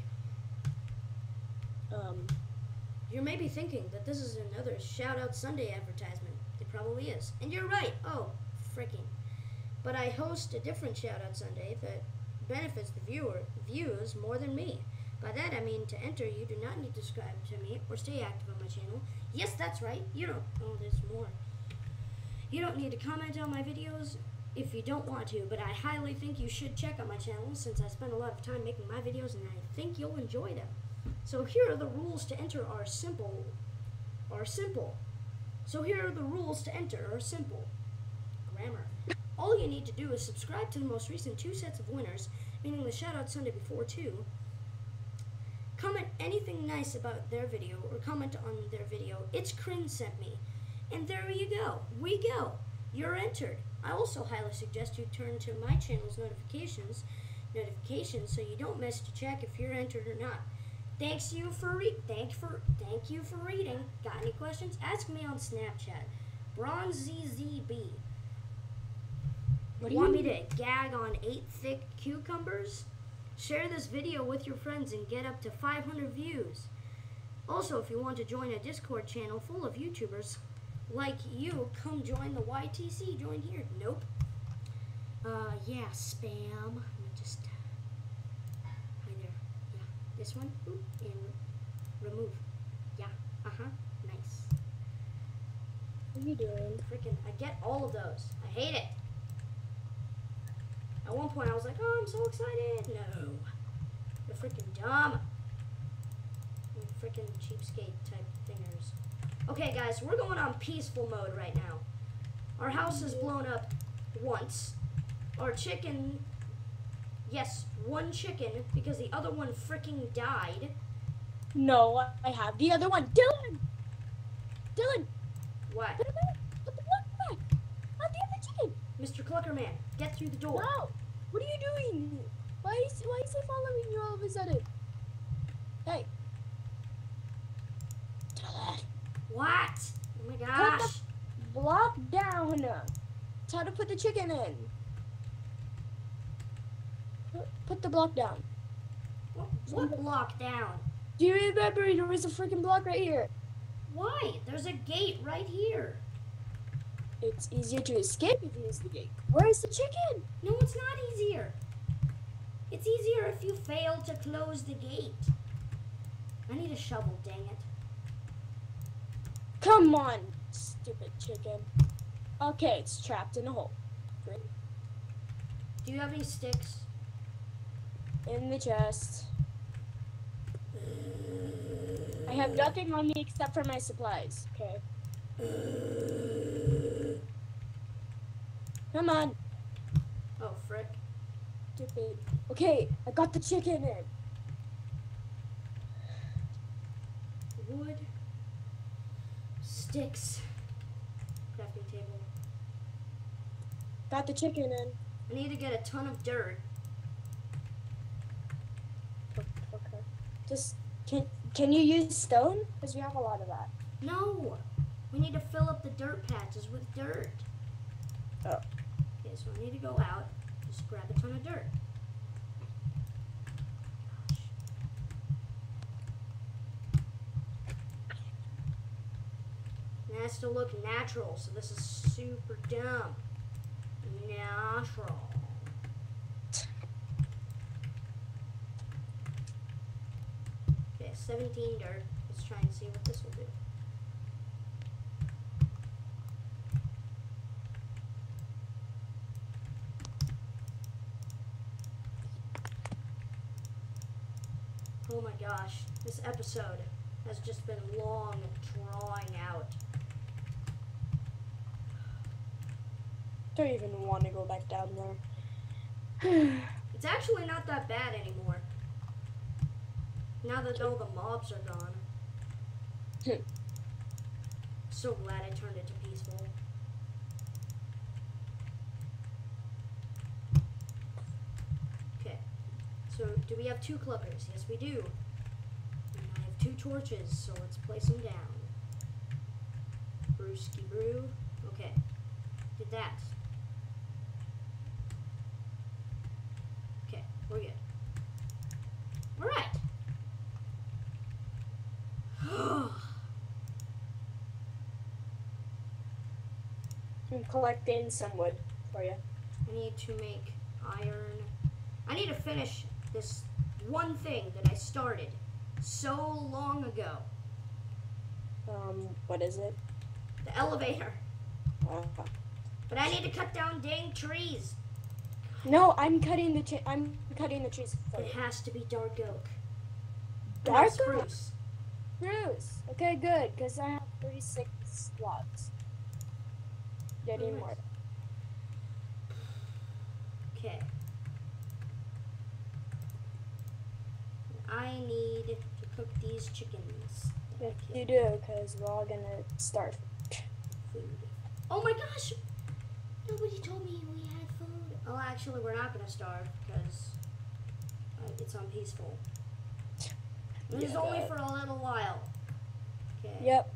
You may be thinking that this is another Shout Out Sunday advertisement. It probably is, and you're right. Oh, freaking! But I host a different Shout Out Sunday that benefits the views more than me. By that I mean to enter, you do not need to subscribe to me or stay active on my channel. Yes, that's right. You don't. Oh, there's more. You don't need to comment on my videos if you don't want to, but I highly think you should check out my channel since I spend a lot of time making my videos and I think you'll enjoy them. So here are the rules to enter are simple. So here are the rules to enter are simple. Grammar. All you need to do is subscribe to the most recent 2 sets of winners, meaning the Shout Out Sunday before 2. Comment anything nice about their video or comment on their video. It's Crin sent me. And there you go. We go. You're entered. I also highly suggest you turn to my channel's notifications so you don't miss to check if you're entered or not. Thank you for reading. Got any questions? Ask me on Snapchat. BronzeZB. What do Want you me to gag on 8 thick cucumbers? Share this video with your friends and get up to 500 views. Also, if you want to join a Discord channel full of YouTubers like you, come join the YTC. Join here. Nope. Yeah, spam. Let me just. Hi there. Yeah. This one. Oop, and remove. Yeah. Nice. What are you doing? Freaking, I get all of those. I hate it. At one point, I was like, oh, I'm so excited. No. You're freaking dumb. You freaking cheapskate type thingers. Okay, guys, we're going on peaceful mode right now. Our house is blown up once. Our chicken, yes, one chicken, because the other one freaking died. No, I have the other one. Dylan! Dylan! What? Put it back! Put the block back! Not the other chicken! Mr. Cluckerman, get through the door. No! What are you doing? Why is he following you all of a sudden? Hey. Dylan! What? Oh my Put gosh. the block down! It's how to put the chicken in. Put the block down. What block down? Do you remember there was a freaking block right here? Why? There's a gate right here. It's easier to escape if you use the gate. Where's the chicken? No, it's not easier. It's easier if you fail to close the gate. I need a shovel, dang it. Come on, stupid chicken. Okay, it's trapped in a hole. Great. Do you have any sticks? In the chest. I have nothing on me except for my supplies. Okay. Come on, Oh, frick. stupid. Okay, I got the chicken in. Wood. Sticks. Crafting table. Got the chicken in. I need to get a ton of dirt. Okay. Just can you use stone? Because we have a lot of that. No! We need to fill up the dirt patches with dirt. Oh. Okay, so I need to go out, just grab a ton of dirt. Gosh. It has to look natural, so this is super dumb. Natural. Okay, 17 dirt. Let's try and see what this will do. Oh my gosh, this episode has just been long drawing out. Don't even want to go back down there. It's actually not that bad anymore. Now that all the mobs are gone. So glad I turned it to peaceful. Okay. So do we have 2 cluckers? Yes, we do. And I have 2 torches, so let's place them down. Brewski brew. Okay. Did that. Okay, we're good. Alright. I'm collecting some wood for you. I need to make iron. I need to finish this one thing that I started so long ago. What is it? The elevator. Uh, But I need to cut down dang trees. no, I'm cutting the trees for It you. has to be dark oak. Dark Not oak? spruce. Spruce. Okay, good, because I have 36 logs. Getting Alright. more. Okay. I need to cook these chickens. Yes, you do, because we're all gonna starve. Food. Oh my gosh! Nobody told me we had food. Oh, actually, we're not gonna starve because it's on peaceful. This is Yeah, only but- for a little while. Okay. Yep.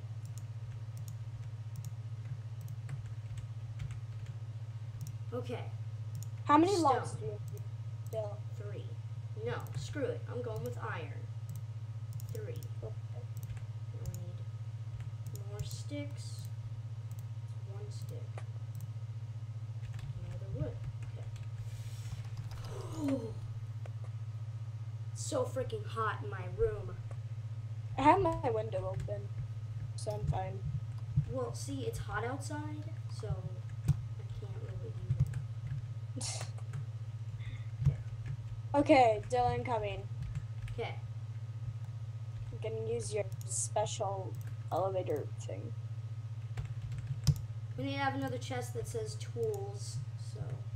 Okay. How many Stone. logs do you need? Still. 3. No, screw it. I'm going with iron. 3. Now we need more sticks. It's 1 stick. Another wood. Okay. so freaking hot in my room. I have my window open, so I'm fine. Well, see, it's hot outside, so I can't really do that. Okay, Dylan coming. Okay. I'm gonna use your special elevator thing. We need to have another chest that says tools, so.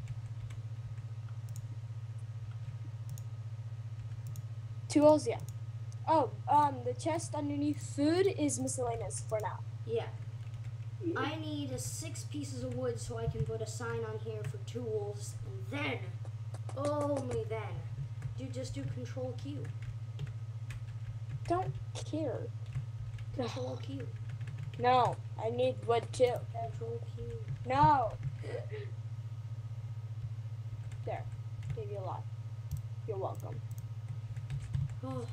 Tools, yeah. Oh, the chest underneath food is miscellaneous for now. Yeah. I need 6 pieces of wood so I can put a sign on here for tools, and then, only then, just do Control Q. Don't care. Control Q. No, I need wood too. Control Q. No. There, gave you a lot. You're welcome. Oh.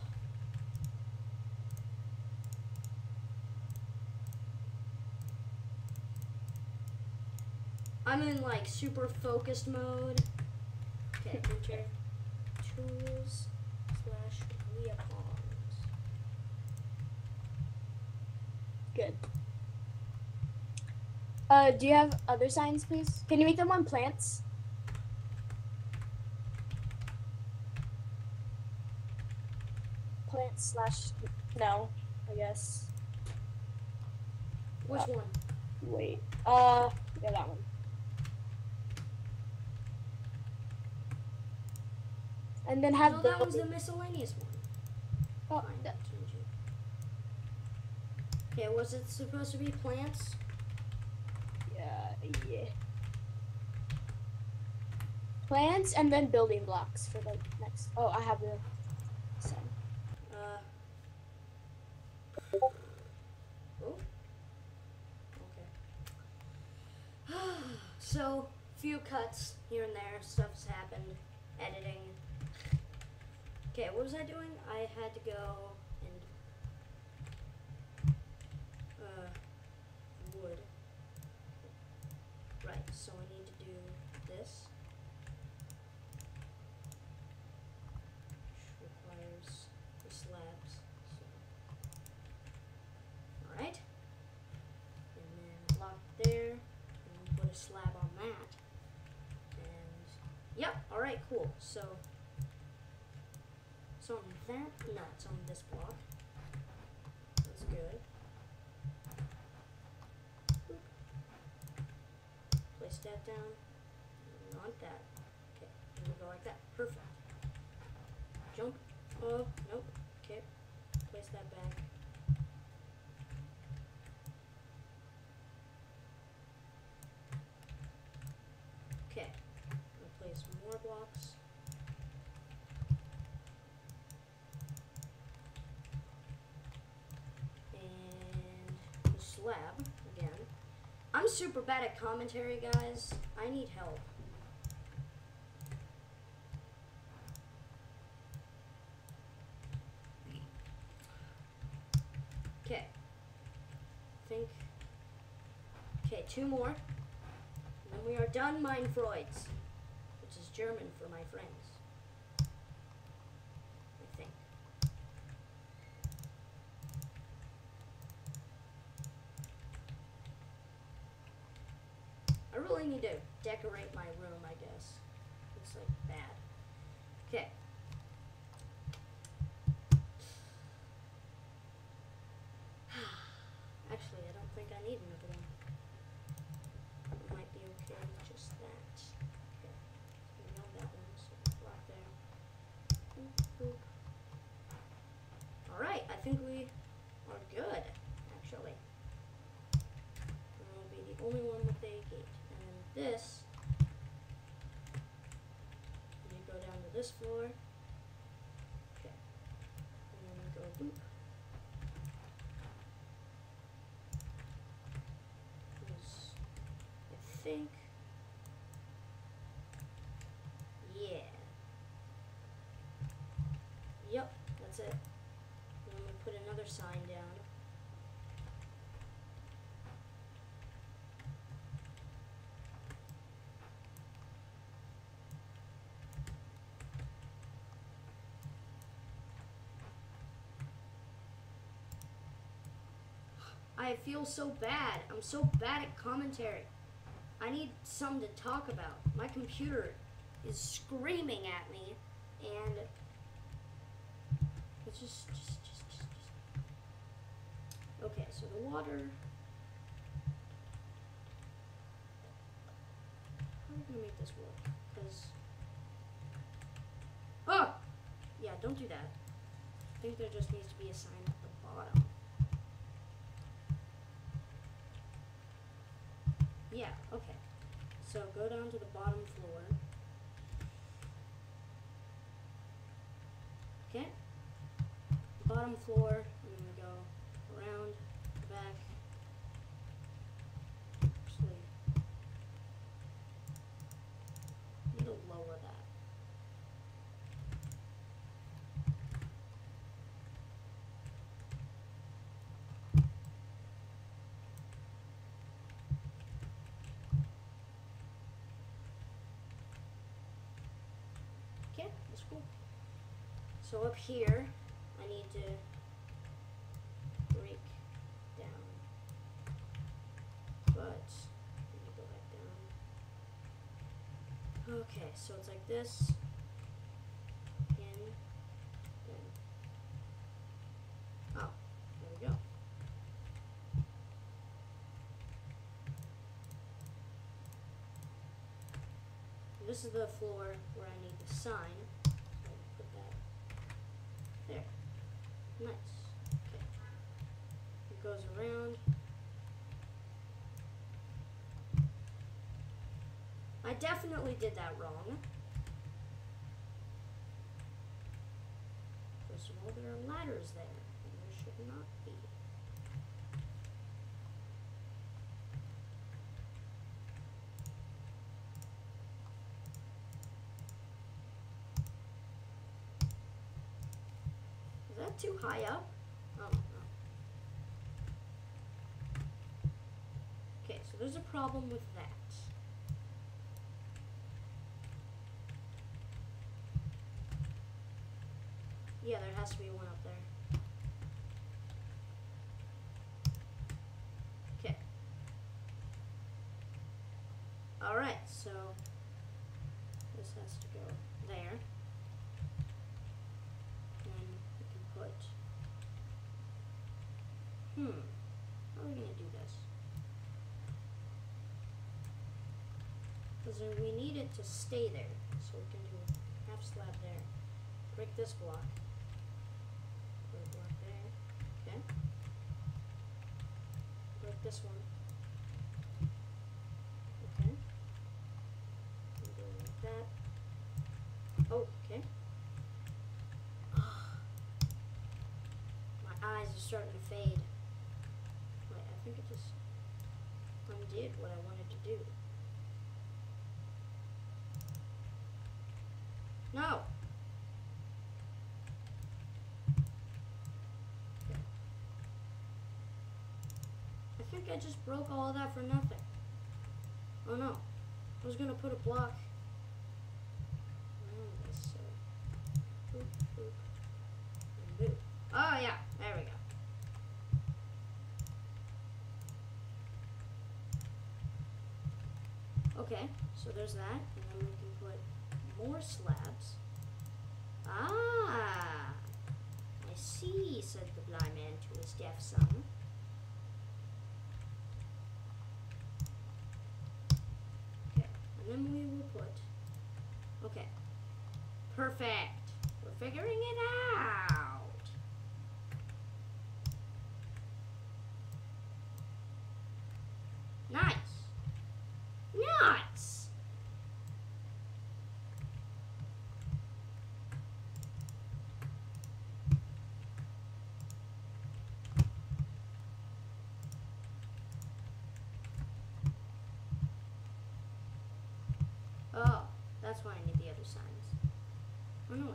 I'm in like super focused mode. Okay, enter tools / weapons. Good. Do you have other signs, please? Can you make them on plants? Plants / no, I guess. Which one? Wait. Yeah, that one. And then have No, that was the miscellaneous one. Oh, Fine, I'll change it. Okay, was it supposed to be plants? yeah. Plants and then building blocks for the next. Oh, I have the sign. Oh. Okay. So, few cuts here and there. Stuff's happened. Editing. Okay, what was I doing? I had to go and wood. Right, so I need to do this. Which requires the slabs. So. Alright. And then block there. And put a slab on that. And yep, alright, cool. So it's on that. No, it's on this block. That's good. Boop. Place that down. Not that. Okay, and we'll go like that. Perfect. Jump. Oh, nope. Okay. Place that back. Okay. We'll place more blocks. And the slab again. I'm super bad at commentary, guys. I need help. Okay. Think. Okay, 2 more. And then we are done, mein Freuds. Which is German for my friends. I think. I really need to decorate my room, I guess. It's like bad. Okay. Actually, I don't think I need another one. It might be okay with just that. Okay. So we know that one, so block there. Boop, boop. Alright, I think we are good, actually. And we'll be the only one with a gate. And then this, you go down to this floor. Okay. And then we go boop. I think. Yeah. Yep, that's it. And then we put another sign down. I feel so bad. I'm so bad at commentary. I need something to talk about. My computer is screaming at me, and it's just. Okay, so the water. How are we gonna make this work? Because. Oh! Yeah, don't do that. I think there just needs to be a sign at the bottom. Yeah, okay. So go down to the bottom floor. Okay. Bottom floor, and then we go around the back. Actually, need to lower that. Okay, that's cool. So up here, I need to break down, but let me go back down. Okay, so it's like this, in, then, oh, there we go. This is the floor where I need the sign. So I put that there. Nice. Okay. It goes around. I definitely did that wrong. First of all, there are ladders there, and there should not be. Is that too high up? Oh, no. Okay, so there's a problem with that. Yeah, there has to be one up there. Okay. Alright, so this has to go there. And we can put, how are we gonna do this? Because we need it to stay there. So we can do a half slab there. Break this block. Put a block there. Okay. Break this one. Okay. And go like that. Oh, okay. My eyes are starting to fade. Wait, I think it just undid what I wanted to do. No! Okay. I think I just broke all of that for nothing. Oh no. I was gonna put a block around this, so boop, boop, and boop. Oh yeah, there we go. Okay, so there's that, and then we can put more slabs. Ah, I see, said the blind man to his deaf son. Okay, and then we will put, okay, perfect. We're figuring it out. Nice. Nuts. Oh, that's why I need the other signs. Oh, no, I don't.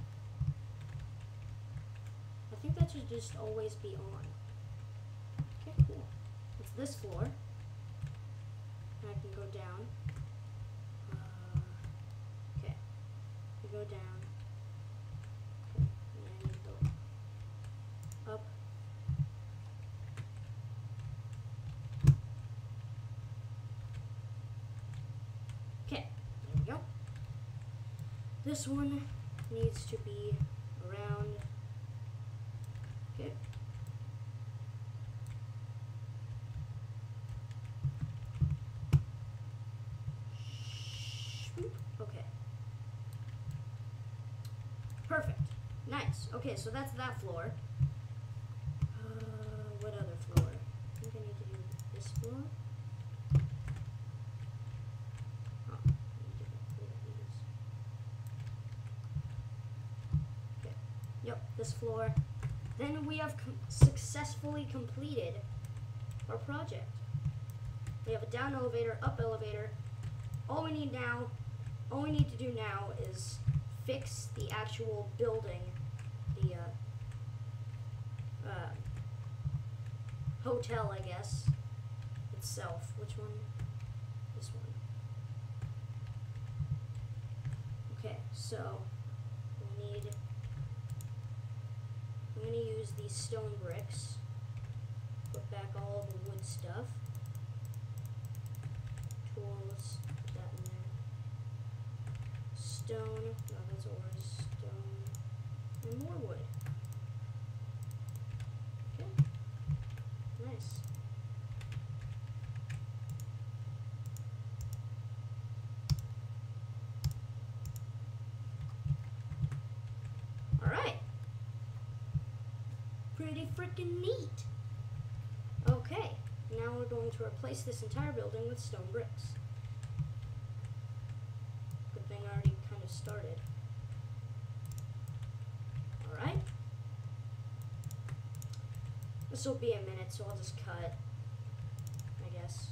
I think that should just always be on. Okay, cool. It's this floor. And I can go down. Okay. We go down. Okay. And I need to go up. this one needs to be around. Okay. Okay. Perfect. Nice. Okay, so that's that floor. What other floor? I think I need to do this floor. Oh, I need to get rid of these. Okay. Yep, this floor. Then we have successfully completed our project. We have a down elevator, up elevator. All we need to do now is fix the actual building, the hotel, I guess, itself. Which one? This one. Okay, so I'm going to use these stone bricks, put back all the wood stuff, tools, put that in there, stone, no, that's ores, stone, and more wood. Okay, nice. Alright. Pretty freaking neat. Okay, now we're going to replace this entire building with stone bricks. Good thing I already kind of started. Alright. This will be a minute, so I'll just cut, I guess.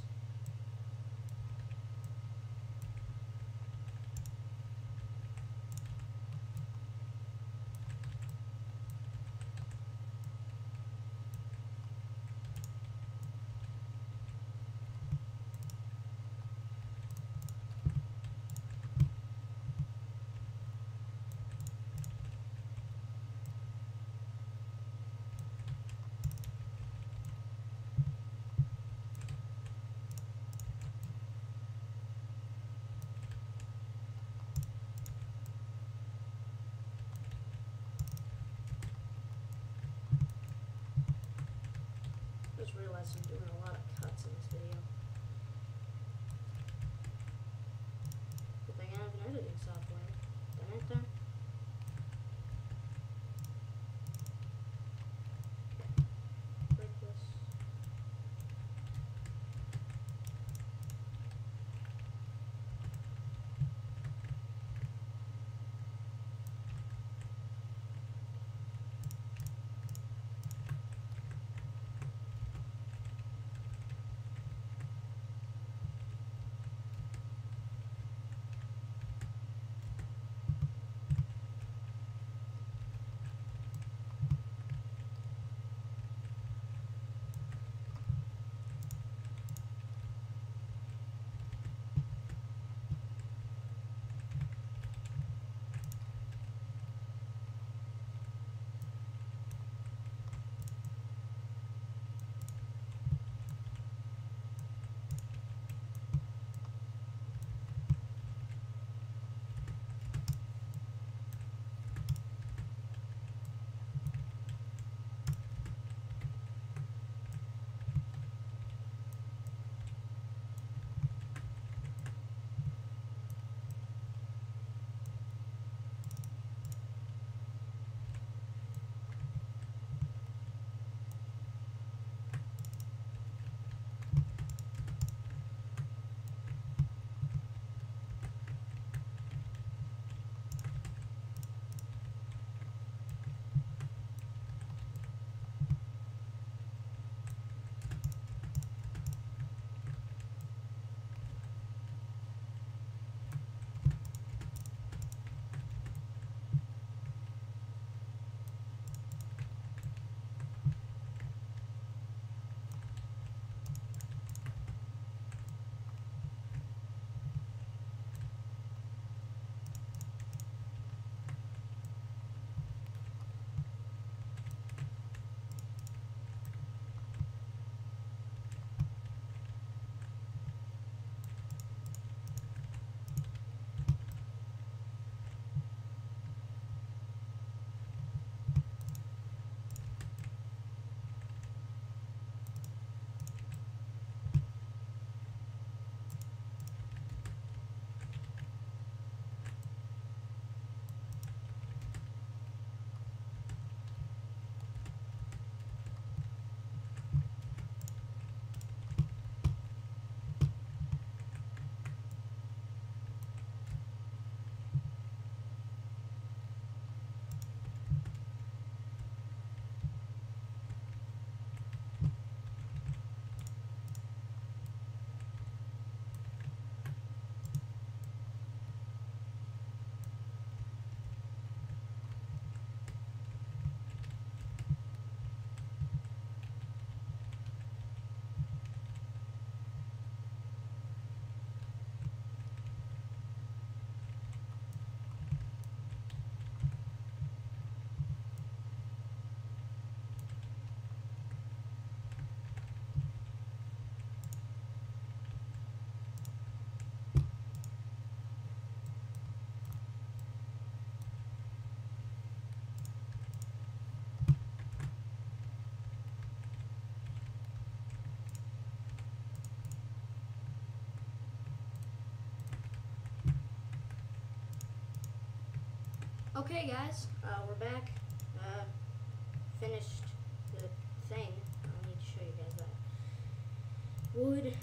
Okay, guys, we're back. Finished the thing. I need to show you guys that. Wood.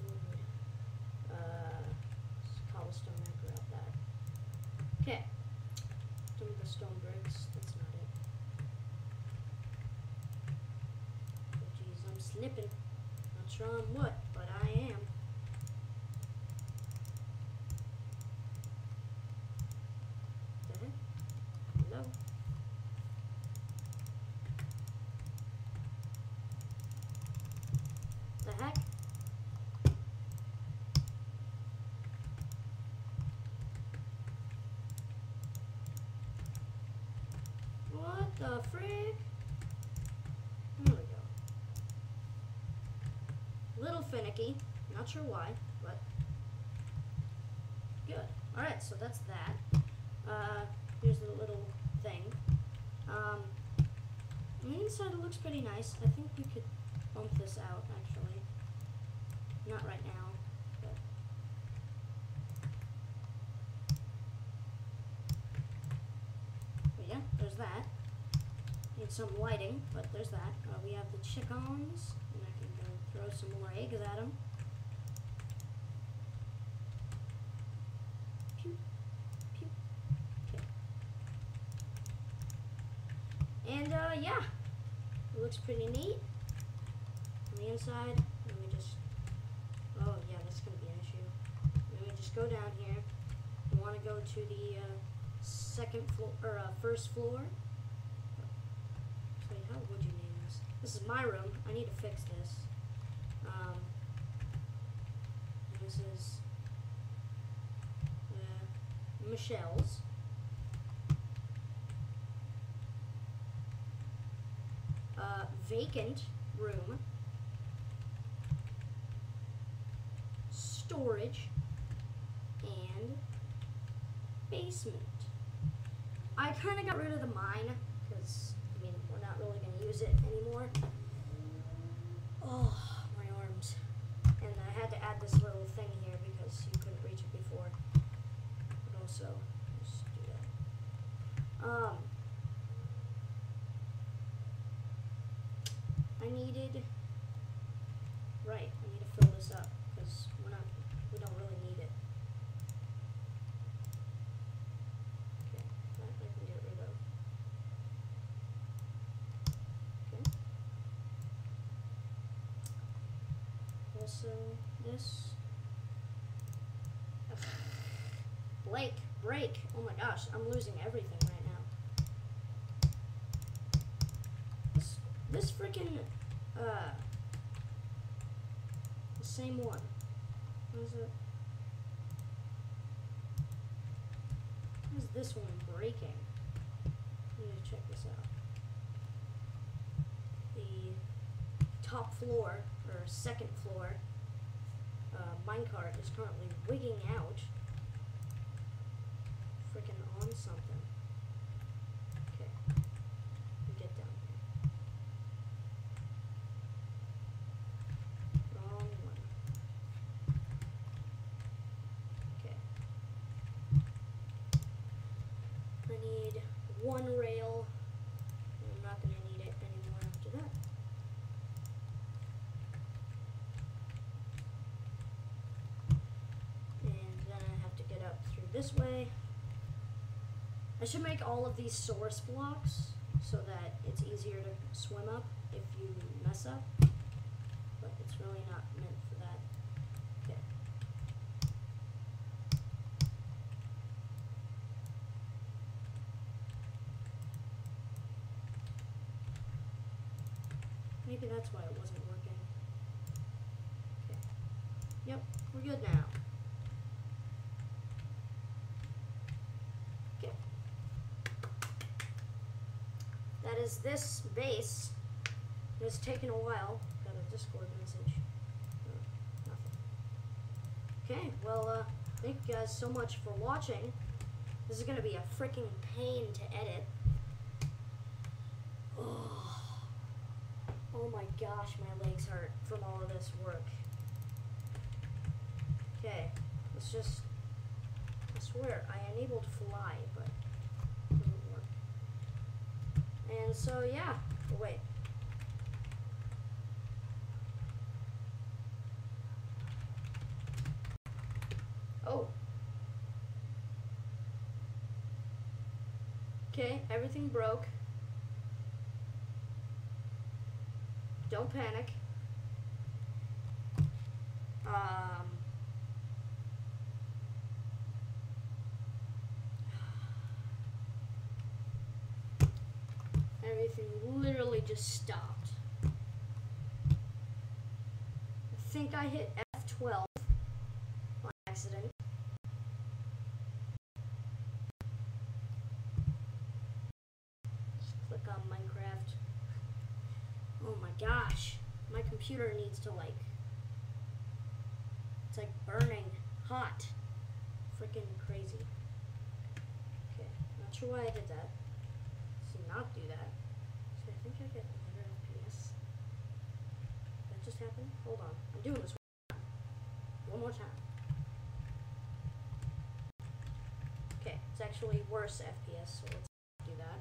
Cobblestone, I grabbed that. Okay. Some of the stone bricks. That's not it. Oh, jeez, I'm slipping. Not sure on what, but I am. The heck? Hello? The heck? What the frick? There we go. Little finicky. Not sure why, but good. Alright, so that's that. Here's the little thing. On the inside it looks pretty nice. I think we could bump this out, actually. Not right now, but... But yeah, there's that. Need some lighting, but there's that. We have the chickens, and I can go throw some more eggs at them. Pew, pew. Okay. And yeah, it looks pretty neat. On the inside, let me just. Oh yeah, that's gonna be an issue. Let me just go down here. You want to go to the second floor or first floor. How would you name this? This is my room. I need to fix this. This is Michelle's. Vacant room. Storage. And basement. I kind of got rid of the mine because we're not really going to use it anymore. Oh, my arms. And I had to add this little thing here because you couldn't reach it before. But also, just do that. I need to fill this up because we don't really need it. Okay, that I can get rid of. Also, this. Ugh. Blake, break. Oh my gosh, I'm losing everything right now. This freaking, the same one. What is it? What is this one breaking? I need to check this out. The top floor, or second floor, minecart is currently wigging out. Freaking on something. Okay. We get down here. Wrong one. Okay. I need one rail. I'm not going to need it anymore after that. This way. I should make all of these source blocks so that it's easier to swim up if you mess up, but it's really not meant for that. Okay. Maybe that's why it wasn't working. Okay. Yep, we're good now. That is this base. It's taken a while. Got a Discord message. Nothing. Okay, well, thank you guys so much for watching. This is gonna be a freaking pain to edit. Oh my gosh, my legs hurt from all of this work. Okay, let's just. I swear, I enabled fly, but. And so, yeah. Wait. Oh. Okay, everything broke. Don't panic. Everything literally just stopped. I think I hit F12 on accident. Just click on Minecraft. Oh my gosh. My computer needs to it's like burning hot. Freaking crazy. Okay, not sure why I did that. Let's not do that. So I think I get 100 FPS. That just happened? Hold on. I'm doing this one more time. Okay, it's actually worse FPS, so let's do that.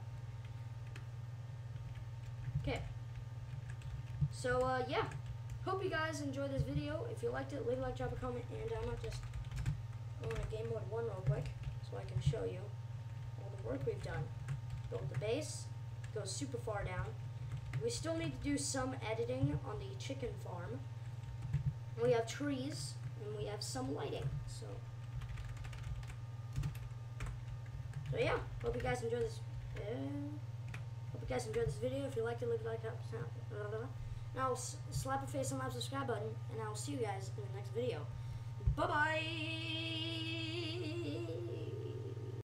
Okay. So, yeah. Hope you guys enjoyed this video. If you liked it, leave a like, drop a comment, and I might just go into game mode 1 real quick so I can show you all the work we've done. Build the base, goes super far down. We still need to do some editing on the chicken farm. We have trees, and we have some lighting, so yeah, hope you guys enjoyed this. Hope you guys enjoyed this video. If you liked it, leave a like, and I'll slap a face on that subscribe button, and I'll see you guys in the next video. Bye bye.